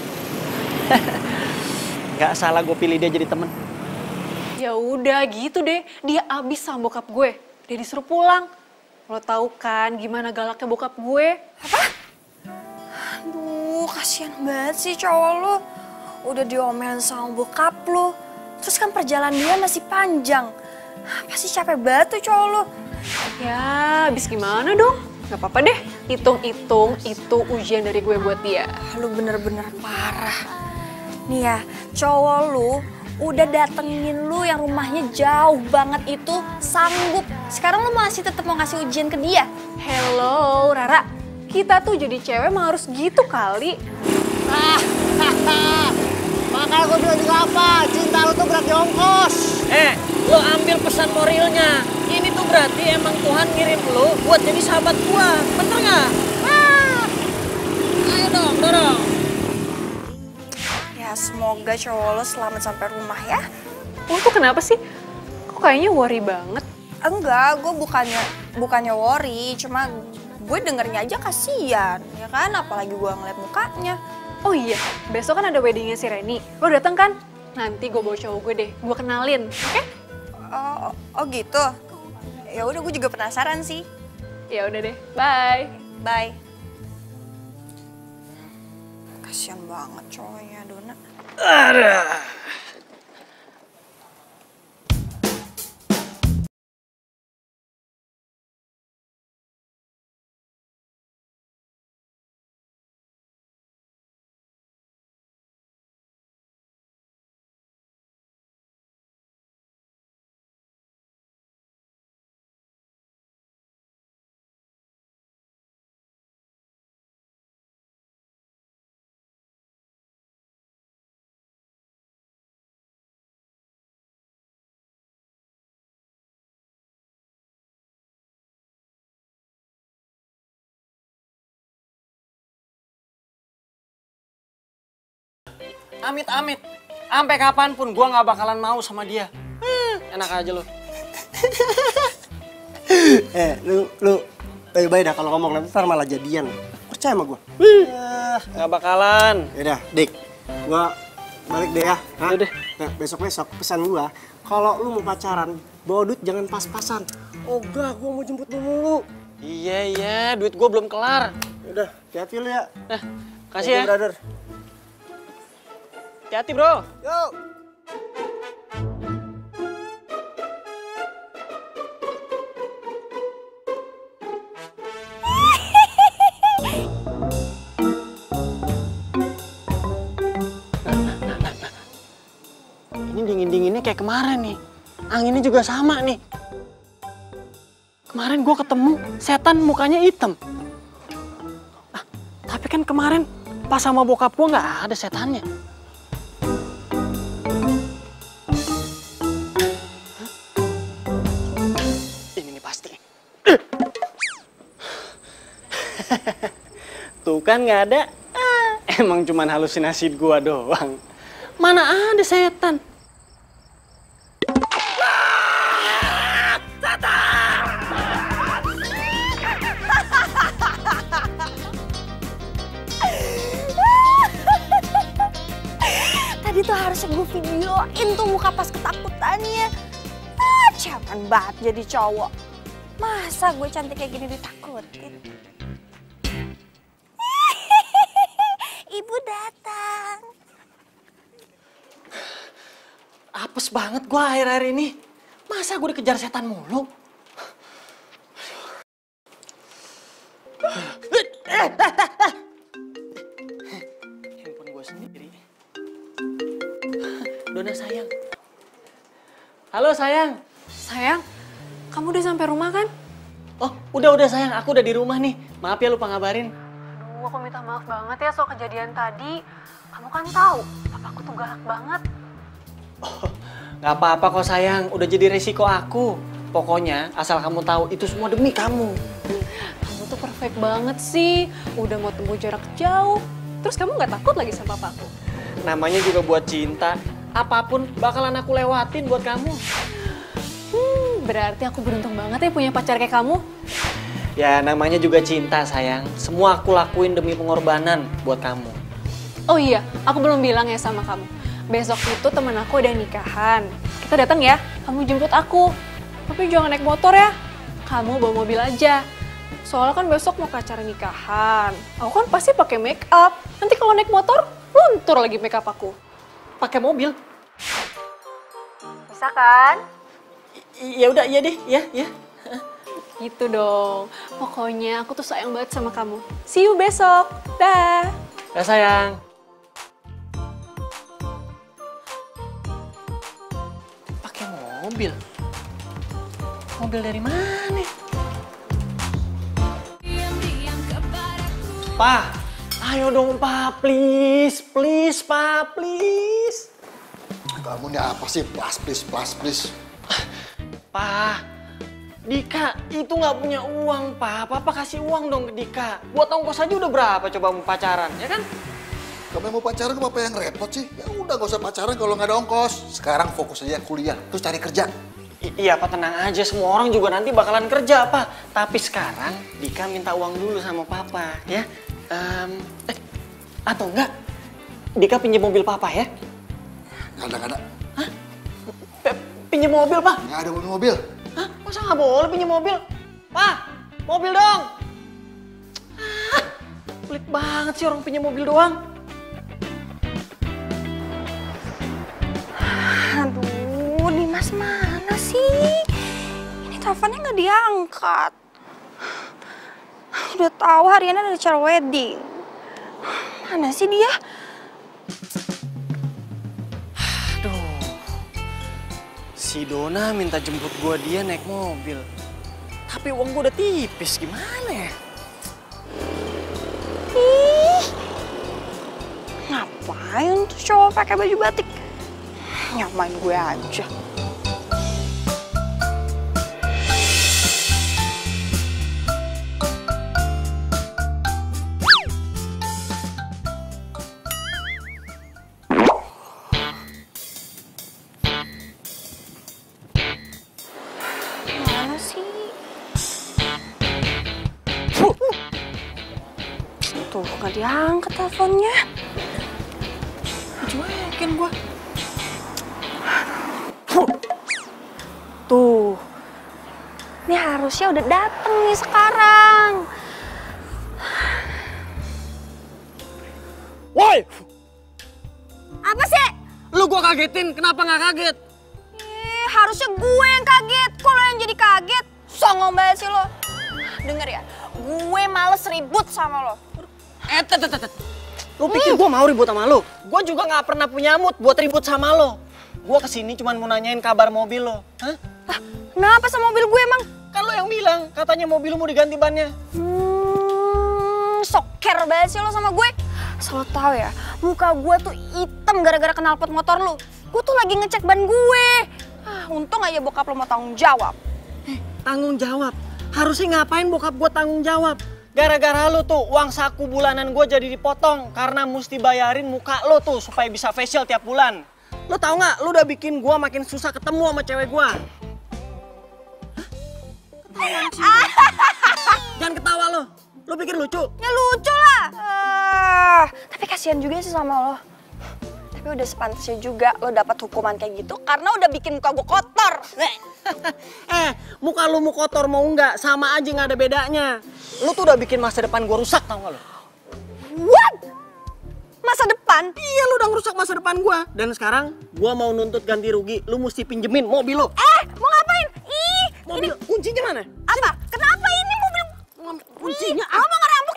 Gak salah gue pilih dia jadi temen. Ya udah gitu deh, dia abis sama bokap gue. Dia disuruh pulang. Lo tahu kan gimana galaknya bokap gue? Apa? Aduh, kasihan banget sih cowok lu. Udah diomelin sama bokap lu. Terus kan perjalanan dia masih panjang. Pasti capek banget tuh cowok lu. Ya, abis gimana dong? Gak apa-apa deh, hitung-hitung itu ujian dari gue buat dia. Lu bener-bener parah. Nih ya, cowok lu udah datengin lu yang rumahnya jauh banget itu sanggup. Sekarang lu masih tetap mau ngasih ujian ke dia? Hello, Rara. Kita tuh jadi cewek emang harus gitu kali. Ah, makanya gue bilang juga apa, cinta lu tuh berat di ongkos. Eh, lo ambil pesan moralnya. Ini tuh berarti emang Tuhan ngirim lo buat jadi sahabat gua. Bener nggak? Ah. Ayo dong, dorong. Ya semoga cowok lu selamat sampai rumah ya. Lo tuh kenapa sih? Kok kayaknya worry banget? Enggak, gue bukannya bukannya worry, cuma gue dengernya aja kasihan, ya kan? Apalagi gue ngeliat mukanya. Oh iya, besok kan ada weddingnya si Reni. Lo dateng kan? Nanti gue bawa cowok gue deh, gue kenalin, oke? Okay? Oh, oh gitu. Ya udah, gue juga penasaran sih. Ya udah deh, bye. Bye. Kasian banget cowoknya, Dona. Aduh. Amit-amit, sampai kapanpun gue nggak bakalan mau sama dia. Hmm, enak aja lo. eh, lu, lu, baik-baik dah kalau ngomong nanti ntar malah jadian. Percaya sama gue. Nggak bakalan. Yaudah, Dik, gue balik deh ya. Udah. Nah, besok-besok pesan gue, kalau lu mau pacaran, bawa duit jangan pas-pasan. Oh enggak, gue mau jemput lu mulu. Iya, iya, duit gue belum kelar. Udah, hati-hati lu ya. Nah, kasih ya. Brother. Hati-hati bro. Yo. Ini dingin-dinginnya kayak kemarin nih. Anginnya juga sama nih. Kemarin gue ketemu setan mukanya hitam. Ah, tapi kan kemarin pas sama bokap gue nggak ada setannya. Tuh kan nggak ada, ah, emang cuman halusinasi gua doang. Mana ada setan? Tadi tuh harusnya gue videoin tuh muka pas ketakutannya. Ah, jangan banget jadi cowok. Masa gue cantik kayak gini ditakutin? Ibu datang. Apes banget gua akhir-akhir ini. Masa gue dikejar setan mulu? Handphone gue sendiri. Dona sayang. Halo sayang. Sayang, kamu udah sampai rumah kan? Oh, udah-udah sayang. Aku udah di rumah nih. Maaf ya lupa ngabarin. Aduh, aku minta maaf banget ya soal kejadian tadi. Kamu kan tahu, papaku tuh galak banget. Oh, nggak apa-apa kok sayang. Udah jadi resiko aku. Pokoknya asal kamu tahu itu semua demi kamu. Kamu tuh perfect banget sih. Udah mau tempuh jarak jauh. Terus kamu nggak takut lagi sama papaku? Namanya juga buat cinta. Apapun bakalan aku lewatin buat kamu. Hmm, berarti aku beruntung banget ya punya pacar kayak kamu. Ya namanya juga cinta sayang. Semua aku lakuin demi pengorbanan buat kamu. Oh iya, aku belum bilang ya sama kamu. Besok itu teman aku ada nikahan. Kita datang ya, kamu jemput aku. Tapi jangan naik motor ya. Kamu bawa mobil aja. Soalnya kan besok mau ke acara nikahan. Aku kan pasti pakai make up. Nanti kalau naik motor, luntur lagi make up aku. Pakai mobil? Bisa kan? Ya udah, iya deh, ya, ya. Gitu dong. Pokoknya aku tuh sayang banget sama kamu. See you besok. Dah. Dah sayang. Pakai mobil? Mobil dari mana? Pa, ayo dong Pa, please, please Pa, please. Kamu ini apa sih? Plus, please, plus, please. Pa, Dika itu nggak punya uang, Pa. Papa kasih uang dong ke Dika. Buat ongkos aja udah berapa coba mau pacaran, ya kan? Kamu mau pacaran, Papa yang repot sih? Ya udah gak usah pacaran kalau nggak ada ongkos. Sekarang fokus aja kuliah, terus cari kerja. I- iya Pak, tenang aja, semua orang juga nanti bakalan kerja Pak. Tapi sekarang Dika minta uang dulu sama Papa ya. Um, eh, atau enggak, Dika pinjam mobil Papa ya? Nggak ada, nggak ada. Hah? P- pinjam mobil Pak? Nggak ada mobil. Hah? Masa nggak boleh pinjam mobil? Pak, mobil dong! Ah, pelit banget sih orang pinjam mobil doang. Aduh, Dimas mana sih? Ini teleponnya nggak diangkat. Udah tahu hariannya ada acara wedding. Mana sih dia? Aduh, si Dona minta jemput gua dia naik mobil. Tapi uang gua udah tipis, gimana ya? Ih, ngapain tuh cowok pakai baju batik? Nyamain gue aja. Mana sih? Tuh, gak diangkat teleponnya. Cuekin gua. Tuh, ini harusnya udah dateng nih sekarang. Woi! Apa sih? Lu gua kagetin, kenapa nggak kaget? Eh, harusnya gue yang kaget. Kalau yang jadi kaget, songong banget sih lo. Denger ya, gue males ribut sama lo. Eh, tet, tet, tet. Lu pikir gua mau ribut sama lu? Gua juga nggak pernah punya mood buat ribut sama lo. Gua kesini cuma mau nanyain kabar mobil lo. Hah? Ah, kenapa sama mobil gue emang? Kan lo yang bilang, katanya mobil lu mau diganti bannya. Hmm, soker banget sih lo sama gue. Asal lo tau ya, muka gue tuh hitam gara-gara knalpot motor lu. Gue tuh lagi ngecek ban gue. Ah, untung aja bokap lo mau tanggung jawab. Eh, tanggung jawab? Harusnya ngapain bokap gue tanggung jawab? Gara-gara lo tuh uang saku bulanan gue jadi dipotong karena mesti bayarin muka lo tuh supaya bisa facial tiap bulan. Lo tau nggak? Lo udah bikin gue makin susah ketemu sama cewek gue. Jangan ketawa lo. Lo pikir lucu? Ya lucu lah. Uh, tapi kasihan juga sih sama lo. Tapi udah sepantasnya juga lo dapat hukuman kayak gitu karena udah bikin muka gue kotor. Eh, muka lu mau kotor mau enggak, sama aja nggak ada bedanya. Lu tuh udah bikin masa depan gue rusak, tau gak lo? What? Masa depan? Iya, lu udah ngerusak masa depan gue. Dan sekarang gue mau nuntut ganti rugi. Lu mesti pinjemin mobil lo. Eh, mau ngapain? Ih, mobil ini... kuncinya mana? Apa? Kenapa ini mobil? Kuncinya? Ih, mau ngerampok?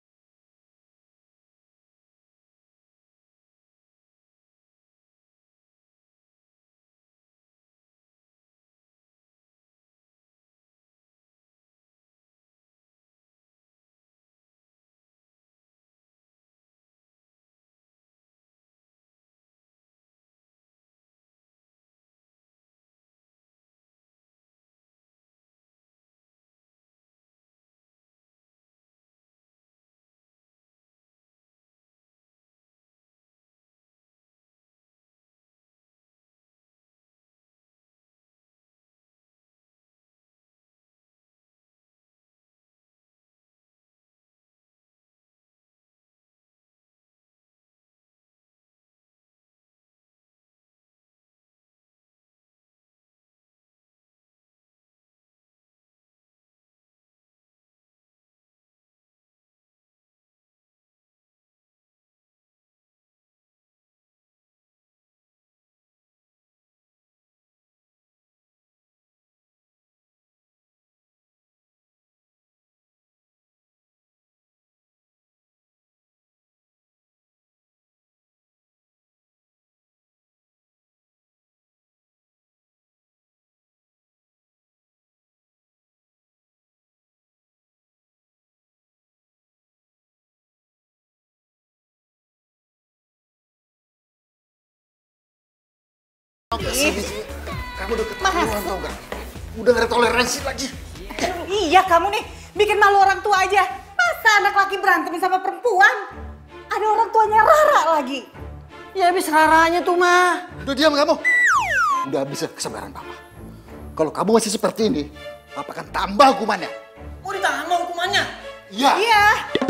Kamu udah keterlaluan tau gak? Udah gak ada toleransi lagi. Iya, kamu nih bikin malu orang tua aja. Masa anak laki berantem sama perempuan? Ada orang tuanya Rara lagi. Ya habis Raranya tuh mah. Udah diam kamu. Udah habis kesabaran papa. Kalau kamu masih seperti ini, papa akan tambah hukumannya. Mau ditambah hukumannya? Iya. Iya.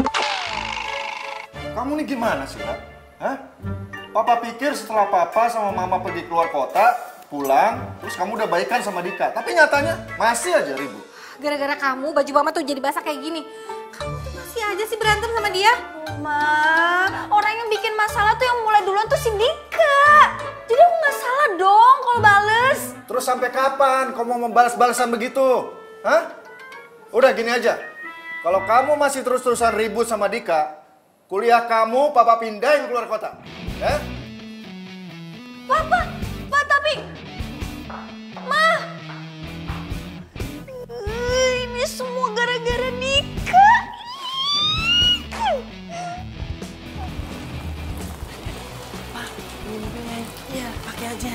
Kamu nih gimana sih, Ra? Hah? Papa pikir setelah papa sama mama pergi keluar kota, pulang, terus kamu udah baikan sama Dika. Tapi nyatanya masih aja ribut. Gara-gara kamu, baju mama tuh jadi basah kayak gini. Kamu tuh masih aja sih berantem sama dia. Ma, orang yang bikin masalah tuh yang mulai duluan tuh si Dika. Jadi aku gak salah dong kalau bales. Terus sampai kapan kamu mau membalas-balasan begitu? Hah? Udah gini aja. Kalau kamu masih terus-terusan ribut sama Dika, kuliah kamu papa pindahin keluar kota. Ya? Papa, Pak tapi... Ma! Ini semua gara-gara Dika. Iya, pakai aja.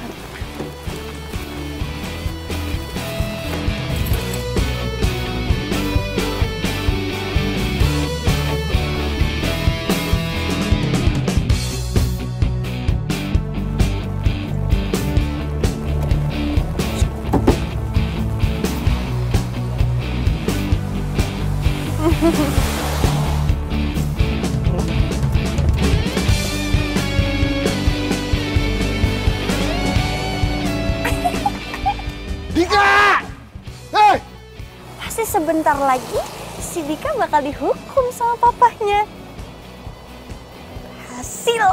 Dika! Hei! Pasti sebentar lagi si Dika bakal dihukum sama papahnya. Hasil.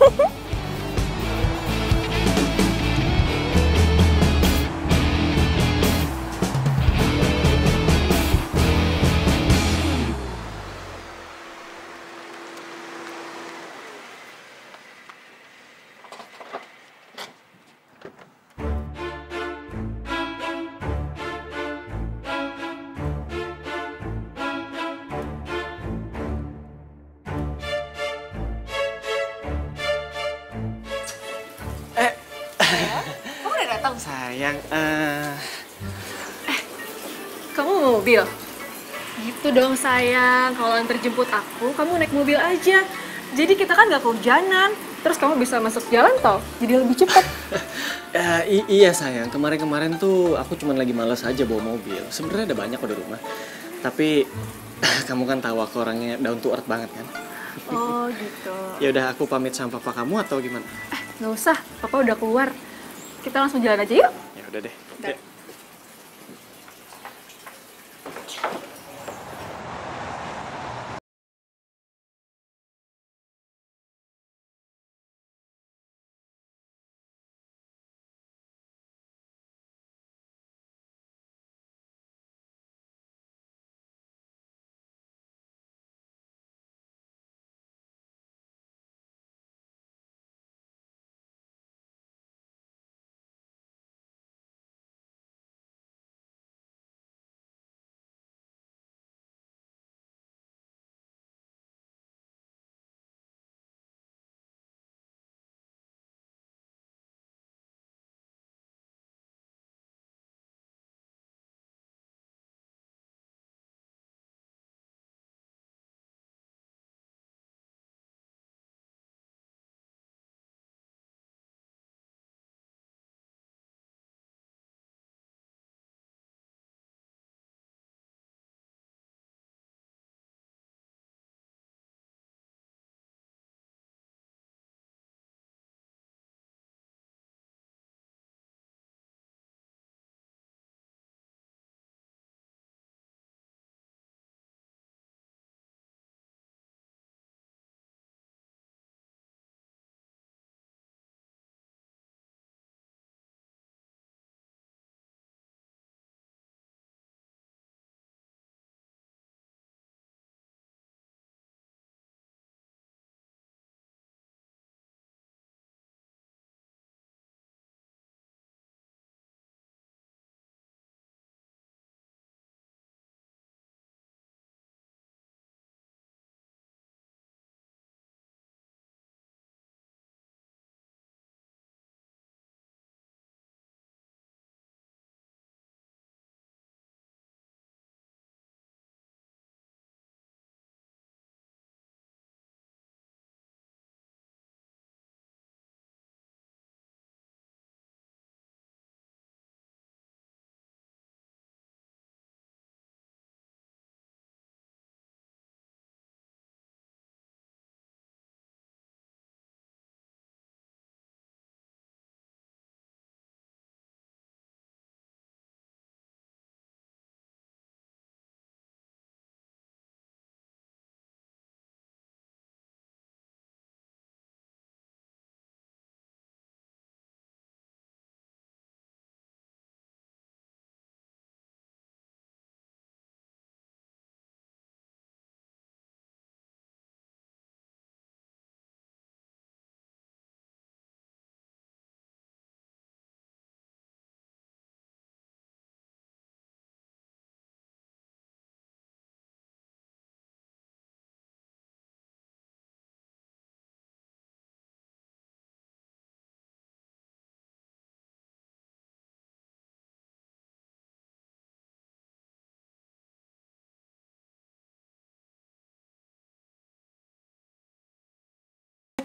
Kamu udah datang? Sayang, eh... Kamu mau mobil? Gitu dong sayang, kalau antar jemput aku, kamu naik mobil aja. Jadi kita kan gak kehujanan, terus kamu bisa masuk jalan tol, jadi lebih cepat. eh, i- iya sayang, kemarin-kemarin tuh aku cuma lagi males aja bawa mobil. Sebenarnya ada banyak kok di rumah. Tapi kamu kan tahu aku orangnya down to earth banget kan? Oh gitu. Ya udah aku pamit sama papa kamu atau gimana? Eh, nggak usah, papa udah keluar. Kita langsung jalan aja yuk. Ya udah deh. Udah. Yuk.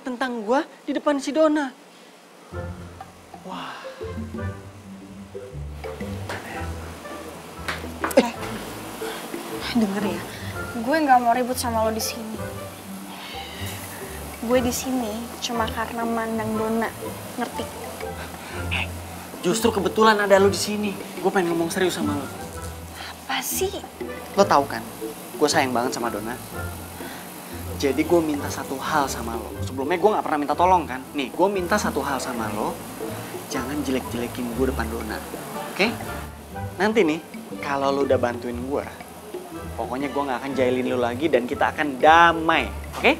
tentang gue di depan si Dona. Wah. Eh, denger ya, gue nggak mau ribut sama lo di sini. Gue di sini cuma karena mandang Dona, ngerti? Justru kebetulan ada lo di sini. Gue pengen ngomong serius sama lo. Apa sih? Lo tahu kan, gue sayang banget sama Dona. Jadi gue minta satu hal sama lo. Sebelumnya gue nggak pernah minta tolong kan. Nih, gue minta satu hal sama lo. Jangan jelek-jelekin gue depan Dona. Oke? Nanti nih, kalau lo udah bantuin gue, pokoknya gue nggak akan jahilin lo lagi dan kita akan damai. Oke?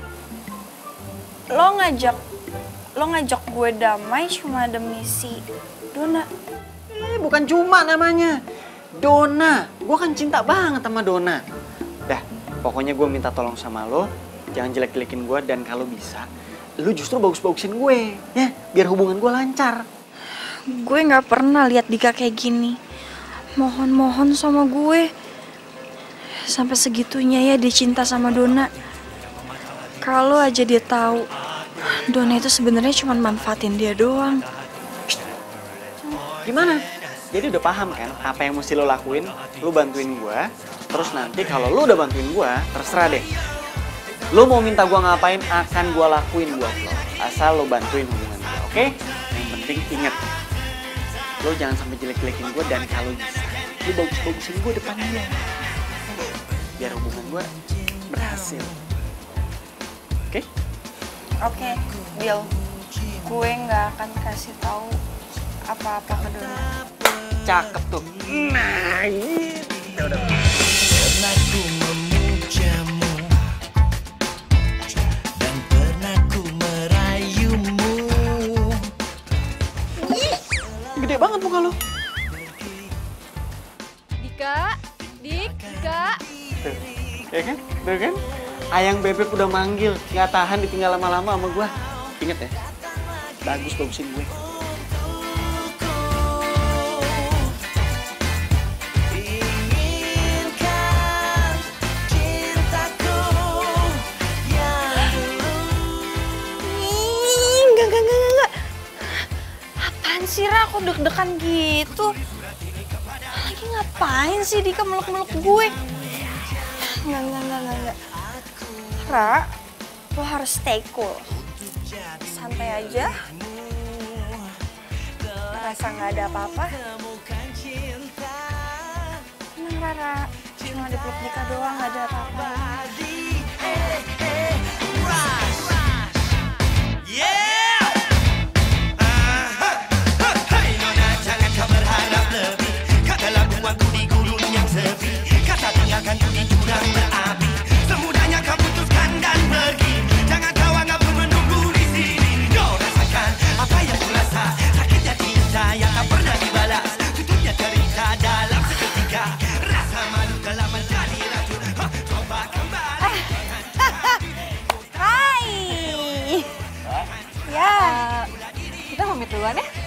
Lo ngajak, lo ngajak gue damai cuma demi si Dona. Eh, bukan cuma namanya. Dona. Gue kan cinta banget sama Dona. Dah, pokoknya gue minta tolong sama lo. Jangan jelek-jelekin gue dan kalau bisa, lo justru bagus-bagusin gue. Ya, biar hubungan gue lancar. Gue gak pernah lihat Dika kayak gini. Mohon-mohon sama gue. Sampai segitunya ya dia cinta sama Dona. Kalau aja dia tahu, Dona itu sebenarnya cuma manfaatin dia doang. Gimana? Jadi udah paham kan apa yang mesti lo lakuin? Lo bantuin gue, terus nanti kalau lo udah bantuin gue, terserah deh. Lo mau minta gue ngapain akan gue lakuin buat lo. Asal lo bantuin hubungan gue, oke? Yang penting inget, lo jangan sampai jelek-jelekin gue dan kalau bisa, lo bagus-bagusin gue depan dia. Biar hubungan gue berhasil. Oke? Oke, Bill. Gue nggak akan kasih tahu apa-apa ke Dona. Cakep tuh. Nah, gitu udah. Pernah ku memujamu dan pernah ku merayumu. Gede banget muka lo. Dika, Dik, Dika. Tuh, ya kan? Tuh kan? Ayang Bebek udah manggil, nggak tahan ditinggal lama-lama sama gue. Ingat ya, bagus-bagusin gue. Sih, Ra, aku deg-degan gitu. Lagi ngapain sih Dika meluk-meluk gue? Enggak, enggak, enggak, enggak, enggak. Ra, lo harus stay cool. Santai aja. Rasa nggak ada apa-apa. Tenang, Rara. Cuma dipeluk Dika doang, nggak ada apa-apa. Duluan ya?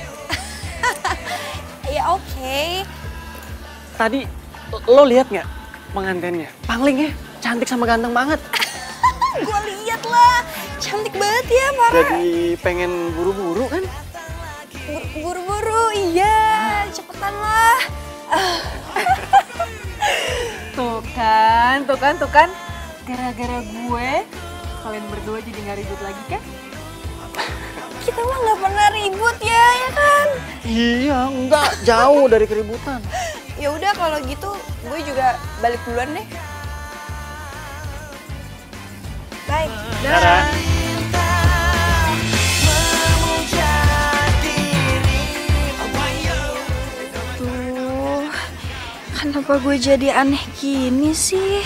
Ya oke. Okay. Tadi lo lihat nggak pengantinnya? Panglingnya cantik sama ganteng banget. Gue lihat lah, cantik banget ya, Mara. Jadi pengen buru-buru kan? Buru-buru, iya, cepetan lah. Tuh kan, tuh kan, tuh kan. Gara-gara gue, kalian berdua jadi nggak ribut lagi kan? Kita mah nggak pernah ribut ya, ya kan? Iya, enggak jauh dari keributan. Ya udah kalau gitu, gue juga balik duluan deh. Bye. Dadah. Tuh, kenapa gue jadi aneh gini sih?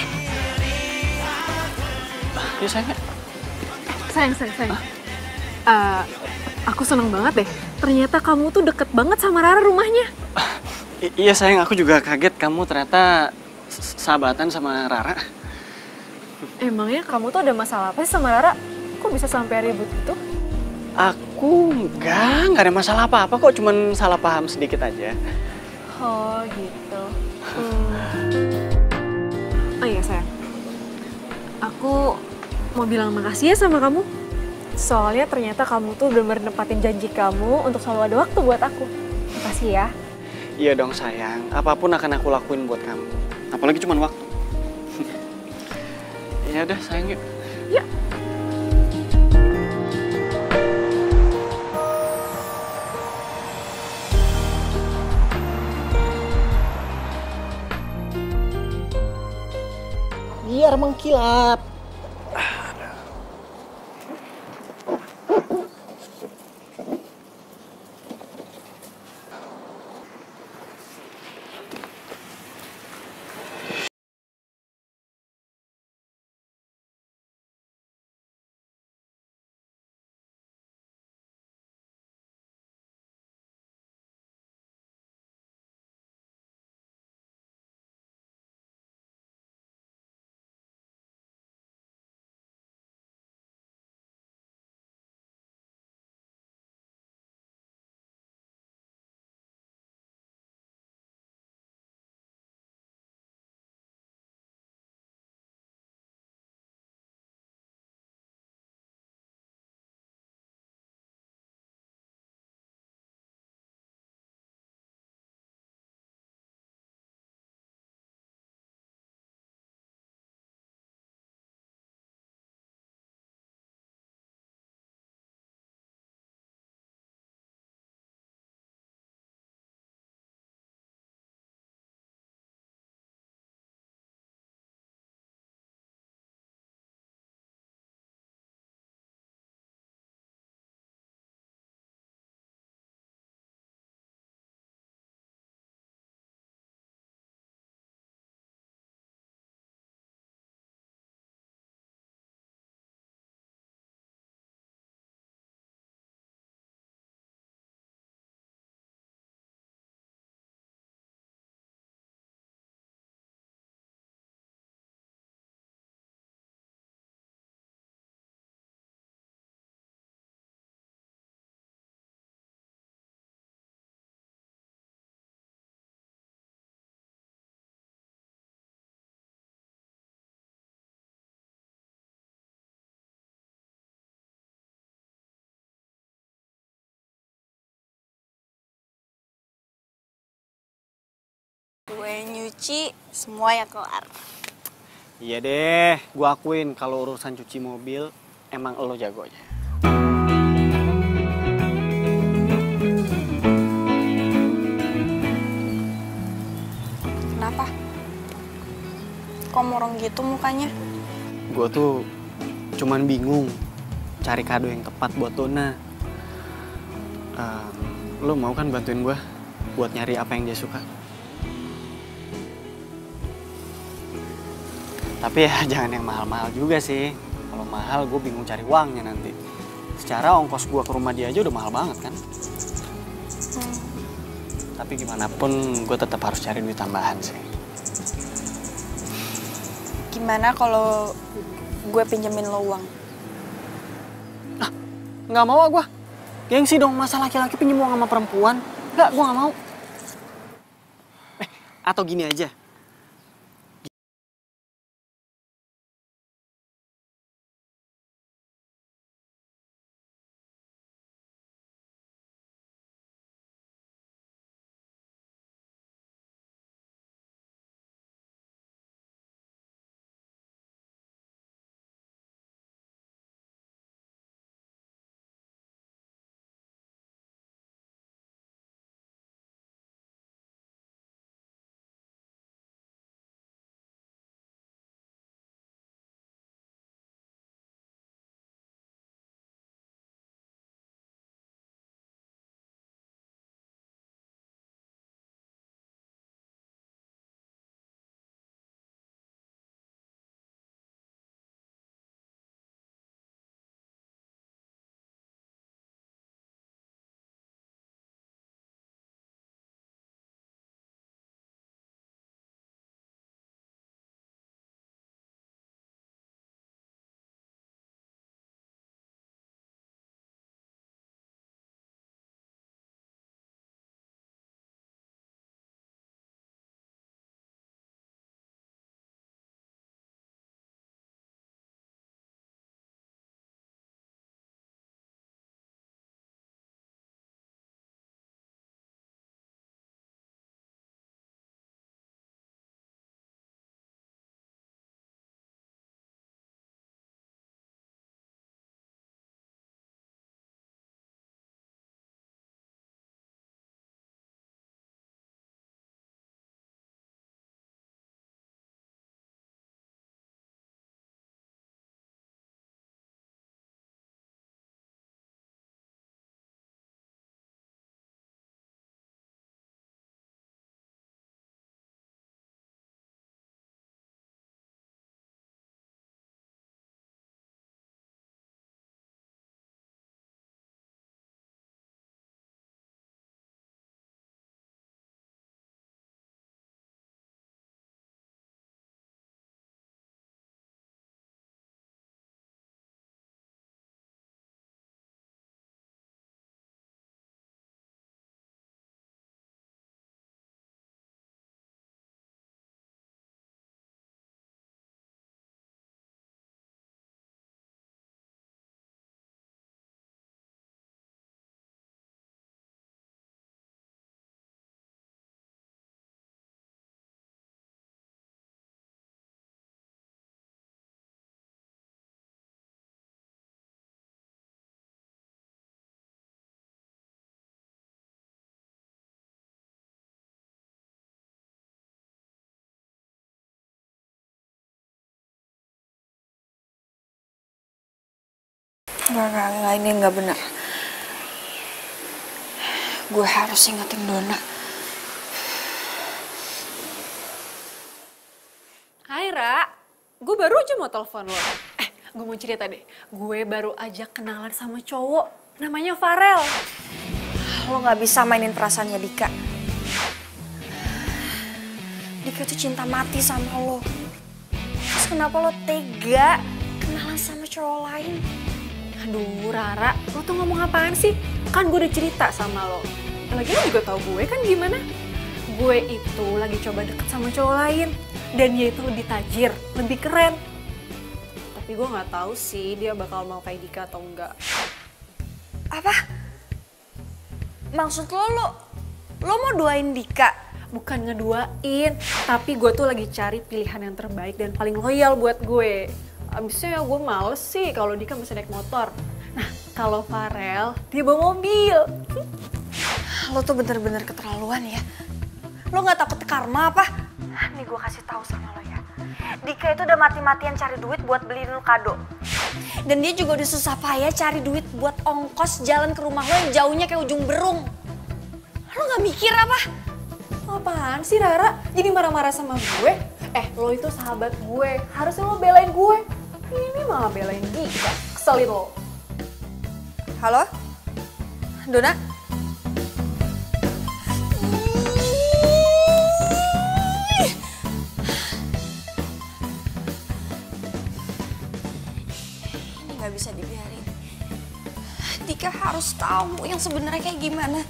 Ya sayang. Sayang, sayang, sayang. Uh, aku seneng banget deh. Ternyata kamu tuh deket banget sama Rara rumahnya. I- iya sayang, aku juga kaget kamu ternyata sahabatan sama Rara. Emangnya kamu tuh ada masalah apa sih sama Rara? Kok bisa sampai ribut gitu? Aku enggak, enggak ada masalah apa-apa kok, cuman salah paham sedikit aja. Oh gitu. Hmm. Oh iya sayang, aku mau bilang makasih ya sama kamu. Soalnya ternyata kamu tuh bener-bener nempatin janji kamu untuk selalu ada waktu buat aku. Makasih ya. Iya dong sayang, apapun akan aku lakuin buat kamu. Apalagi cuma waktu. Ya udah sayang yuk. Yuk. Biar mengkilap. Gue nyuci, semua ya kelar. Iya deh, gua akuin kalau urusan cuci mobil emang lo jagonya. Kenapa? Kok murung gitu mukanya? Gua tuh cuman bingung cari kado yang tepat buat Dona. Uh, lo mau kan bantuin gua buat nyari apa yang dia suka? Tapi ya jangan yang mahal-mahal juga sih. Kalau mahal gue bingung cari uangnya nanti. Secara ongkos gue ke rumah dia aja udah mahal banget kan. Hmm. Tapi gimana pun gue tetap harus cari duit tambahan sih. Gimana kalau gue pinjemin lo uang? Ah, nggak mau ah gue. Gengsi dong, masa laki-laki pinjem uang sama perempuan. Nggak, gue nggak mau. Eh, atau gini aja. Enggak, enggak, enggak, ini enggak benar. Gue harus ingetin Dona. Hai Ra, gue baru aja mau telepon lo. Eh, gue mau cerita deh. Gue baru aja kenalan sama cowok, namanya Farel. Lo gak bisa mainin perasaannya Dika. Dika tuh cinta mati sama lo. Terus kenapa lo tega kenalan sama cowok lain? Aduh Rara, lo tuh ngomong apaan sih? Kan gue udah cerita sama lo. Lagi lo juga tahu gue kan gimana? Gue itu lagi coba deket sama cowok lain. Dan dia itu lebih tajir, lebih keren. Tapi gue gak tahu sih dia bakal mau kayak Dika atau enggak. Apa? Maksud lo, lo, lo mau doain Dika? Bukan ngeduain, tapi gue tuh lagi cari pilihan yang terbaik dan paling loyal buat gue. Abisnya ya gue males sih kalau Dika masih naik motor. Nah, kalau Farel, dia bawa mobil. Lo tuh bener-bener keterlaluan ya. Lo gak takut karma apa? Nih gue kasih tahu sama lo ya. Dika itu udah mati-matian cari duit buat beliin lo kado. Dan dia juga udah susah payah cari duit buat ongkos jalan ke rumah lo yang jauhnya kayak ujung berung. Lo gak mikir apa? Apaan sih Rara? Jadi marah-marah sama gue? Eh, lo itu sahabat gue. Harusnya lo belain gue. Ini malah belain Dika. Keselin lo. Halo? Dona? Ini gak bisa dibiarin. Dika harus tahu yang sebenarnya kayak gimana.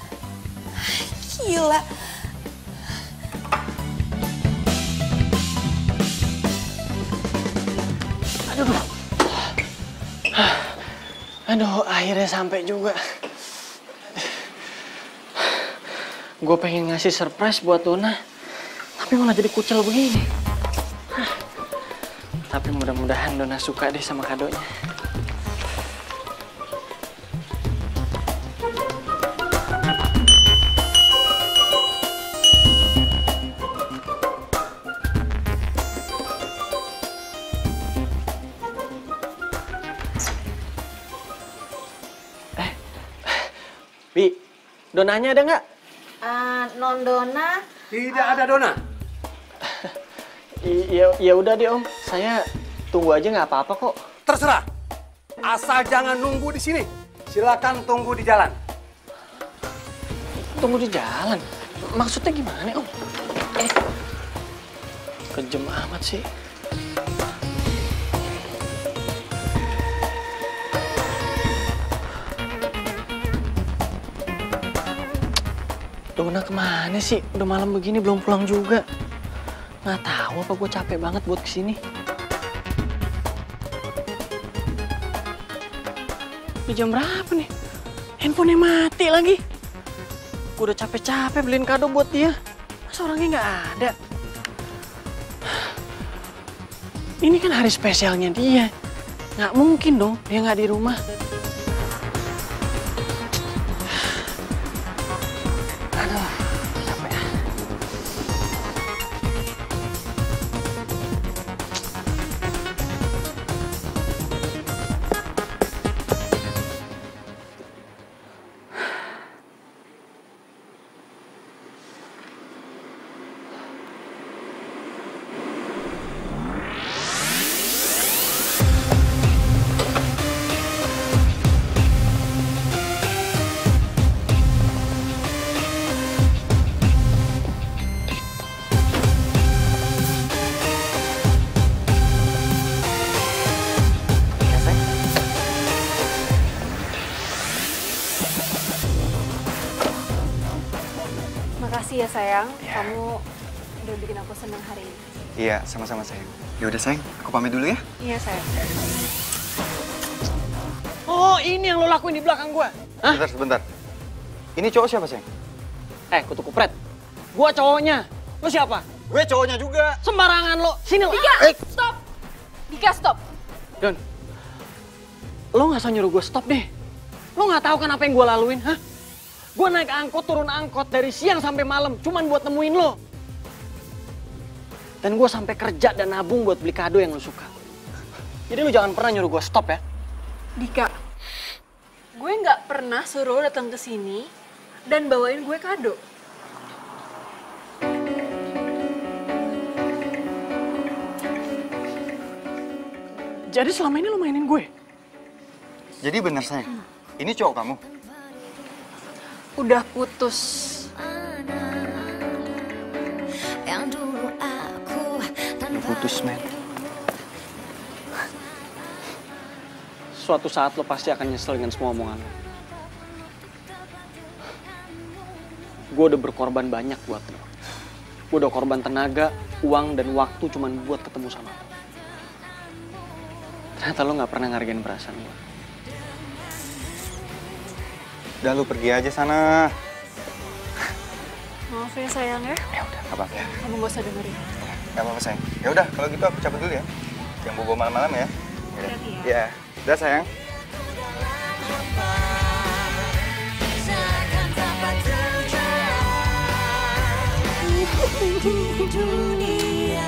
Gila. Aduh. Aduh, akhirnya sampai juga. Gue pengen ngasih surprise buat Dona, tapi malah jadi kucel begini. Tapi mudah-mudahan Dona suka deh sama kadonya. Bi, Donanya ada nggak? Uh, non Dona. Tidak ada Dona. Iya, ya udah deh Om. Saya tunggu aja nggak apa-apa kok. Terserah. Asal jangan nunggu di sini. Silakan tunggu di jalan. Tunggu di jalan? Maksudnya gimana Om? Eh, kejem amat sih. Dona kemana sih? Udah malam begini belum pulang juga. Nggak tahu apa gue capek banget buat kesini. Udah jam berapa nih? Handphonenya mati lagi. Gue udah capek-capek beliin kado buat dia. Masa orangnya nggak ada? Ini kan hari spesialnya dia. Nggak mungkin dong dia nggak di rumah. Makasih ya sayang, ya. Kamu udah bikin aku senang hari ini. Iya, sama-sama sayang. Ya udah sayang, aku pamit dulu ya. Iya sayang. Oh, ini yang lo lakuin di belakang gua. Hah? Sebentar, sebentar. Ini cowok siapa sayang? Eh, kutu kupret. Gua cowoknya. Lo siapa? Gue cowoknya juga. Sembarangan lo. Sini lo. Dika, eh. stop. Dika, stop. Don, lo nggak usah nyuruh gue stop deh. Lo nggak tahu kan apa yang gue laluin, hah? Gue naik angkot, turun angkot dari siang sampai malam cuman buat nemuin lo. Dan gue sampai kerja dan nabung buat beli kado yang lo suka. Jadi lo jangan pernah nyuruh gue stop ya. Dika, gue nggak pernah suruh lo datang ke sini dan bawain gue kado. Jadi selama ini lo mainin gue? Jadi bener sayang, ini cowok kamu? Udah putus. Udah putus, men. Suatu saat lo pasti akan nyesel dengan semua omongan lo. Gue udah berkorban banyak buat lo. Gue udah korban tenaga, uang, dan waktu cuman buat ketemu sama lo. Ternyata lo gak pernah ngargain perasaan gue. Udah, lu pergi aja sana. Maaf ya sayang ya. Ya udah, gak apa-apa ya. Kamu gak usah dengerin. Gak apa-apa sayang. Ya udah, kalau gitu aku cabut dulu ya. Jangan bobo malam-malam ya. Ya. Udah sayang. Di dunia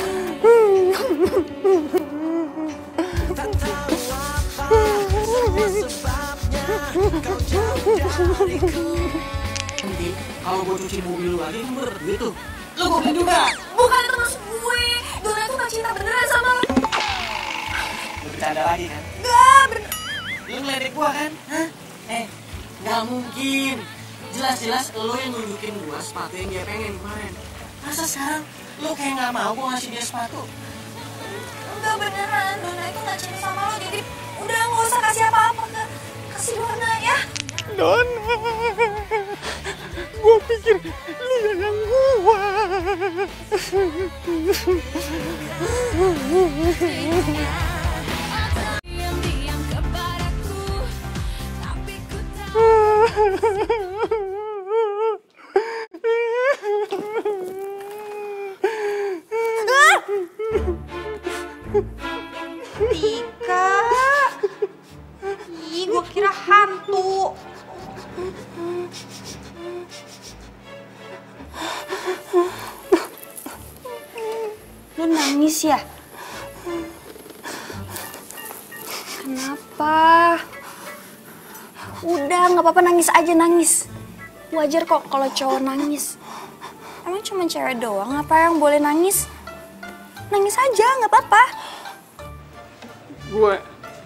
tak tahu apa sebabnya kau jauh dariku. Nanti kalau gue cuci mobil lu lagi kan berduit tuh. Lu gue beli juga. Bukan itu maksud gue. Dona tuh gak cinta beneran sama lo. Lu bercanda lagi kan? Gak bener. Lu ngeledek gua kan? Hah? Eh, gak mungkin. Jelas-jelas lo yang nunjukin gua sepatu yang dia pengen kemarin. Masa sekarang lo kayak gak mau gua ngasih dia sepatu? Enggak beneran, Dona itu gak cinta sama lo. Jadi udah gak usah kasih apa-apa ke kasih Dona ya. Dona, gue pikir lu yang gua. Diam-diam kepadaku, tapi ku tak. Dika, ih gue kira hantu. Lu nangis ya? Kenapa? Udah, nggak apa-apa, nangis aja, nangis. Wajar kok kalau cowok nangis. Emang cuma cewek doang apa yang boleh nangis? Nangis aja, nggak apa-apa. Gue,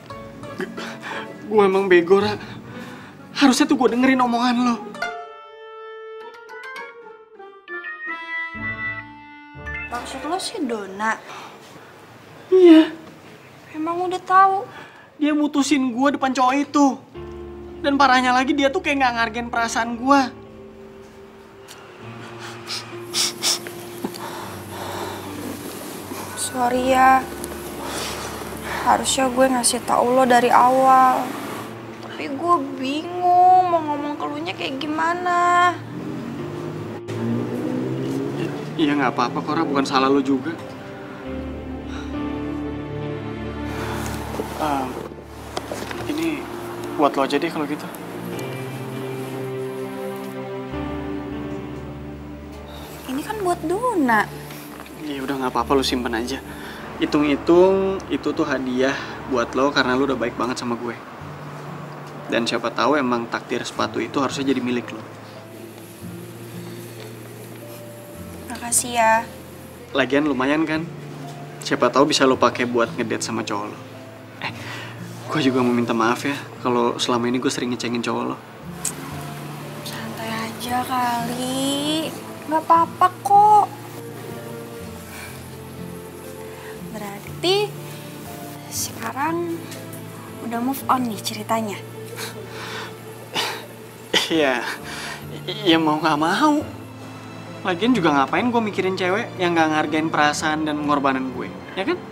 gue emang bego, Ra. Harusnya tuh gue dengerin omongan lo. Maksud lo sih Dona? Iya. Emang udah tahu? Dia mutusin gue depan cowok itu. Dan parahnya lagi dia tuh kayak gak ngargain perasaan gue. Sorry ya. Harusnya gue ngasih tahu lo dari awal. Tapi gue bingung mau ngomong ke lunya kayak gimana. Iya nggak apa-apa, Kora, bukan salah lo juga. Uh, ini buat lo aja deh kalau gitu. Ini kan buat Dona. Iya udah nggak apa-apa, lo simpen aja. Hitung-hitung itu tuh hadiah buat lo karena lo udah baik banget sama gue. Dan siapa tahu emang takdir sepatu itu harusnya jadi milik lo. Makasih ya. Lagian lumayan kan? Siapa tahu bisa lo pakai buat ngedate sama cowok lo. Eh, gue juga mau minta maaf ya kalau selama ini gue sering ngecengin cowok lo. Santai aja kali. Nggak apa-apa kok. Berarti sekarang udah move on nih ceritanya. Iya, ya mau nggak mau. Lagian juga ngapain gue mikirin cewek yang nggak ngargain perasaan dan pengorbanan gue, ya kan?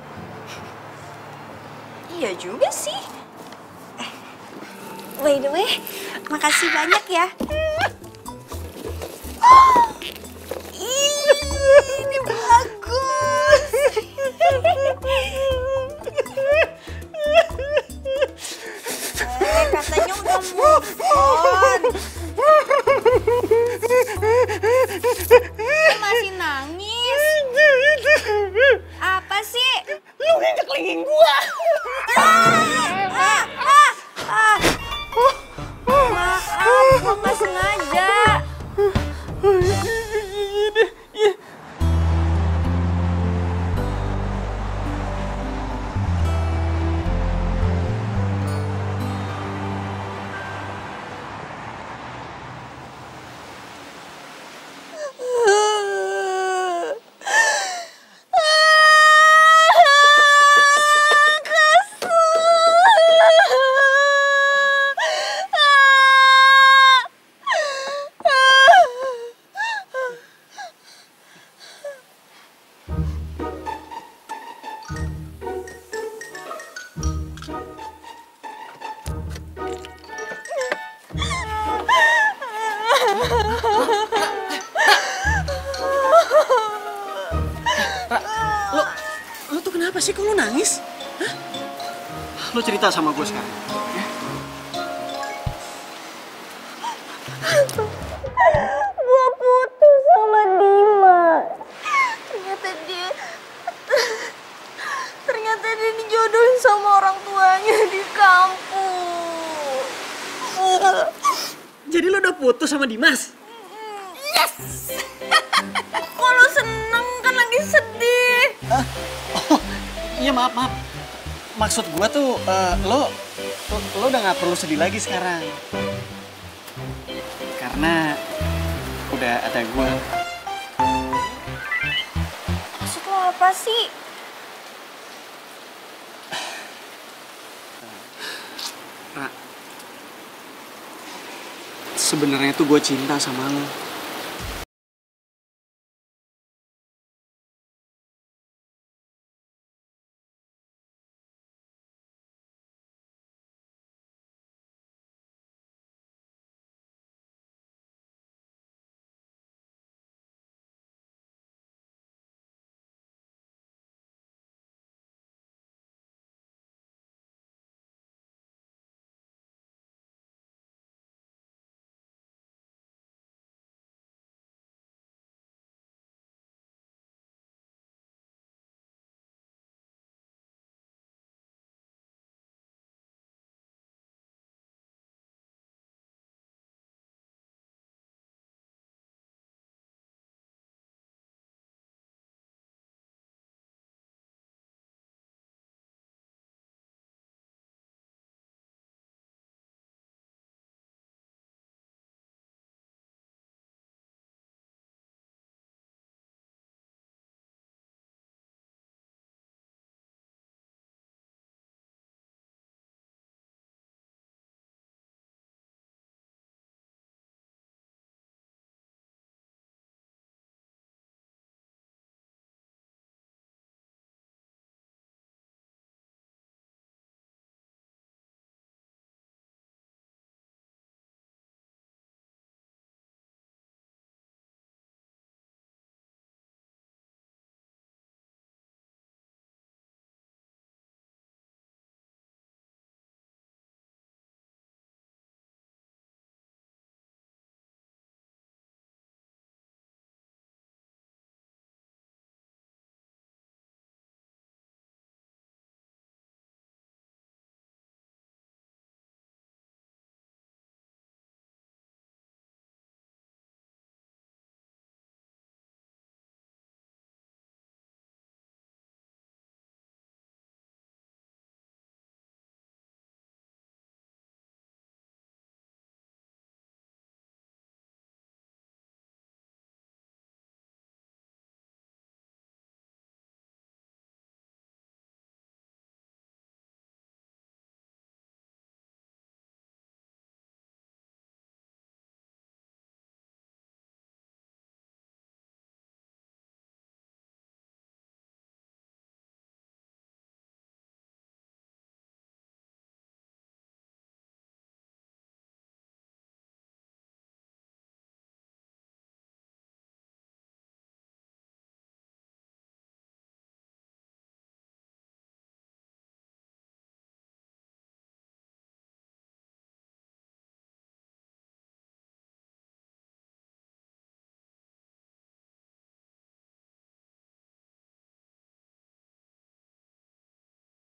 Iya juga sih. Eh, by the way, makasih banyak ya. Oh, ini bagus. Eh, katanya udah move on. Lu masih nangis? Apa sih? Lu nginjek lingging gua. Ah, ah. nangis? Hah? Lo cerita sama gue sekarang. Ya? Gue putus sama Dimas. Ternyata dia... Ternyata dia dijodohin sama orang tuanya di kampung. Jadi lo udah putus sama Dimas? Yes! Kok lo seneng kan lagi sedih? Uh, oh, iya maaf, maaf. Maksud gue tuh, uh, lo, lo, lo udah gak perlu sedih lagi sekarang. Karena udah ada gue. Maksud lo apa sih? Ra, sebenarnya tuh gue cinta sama lo.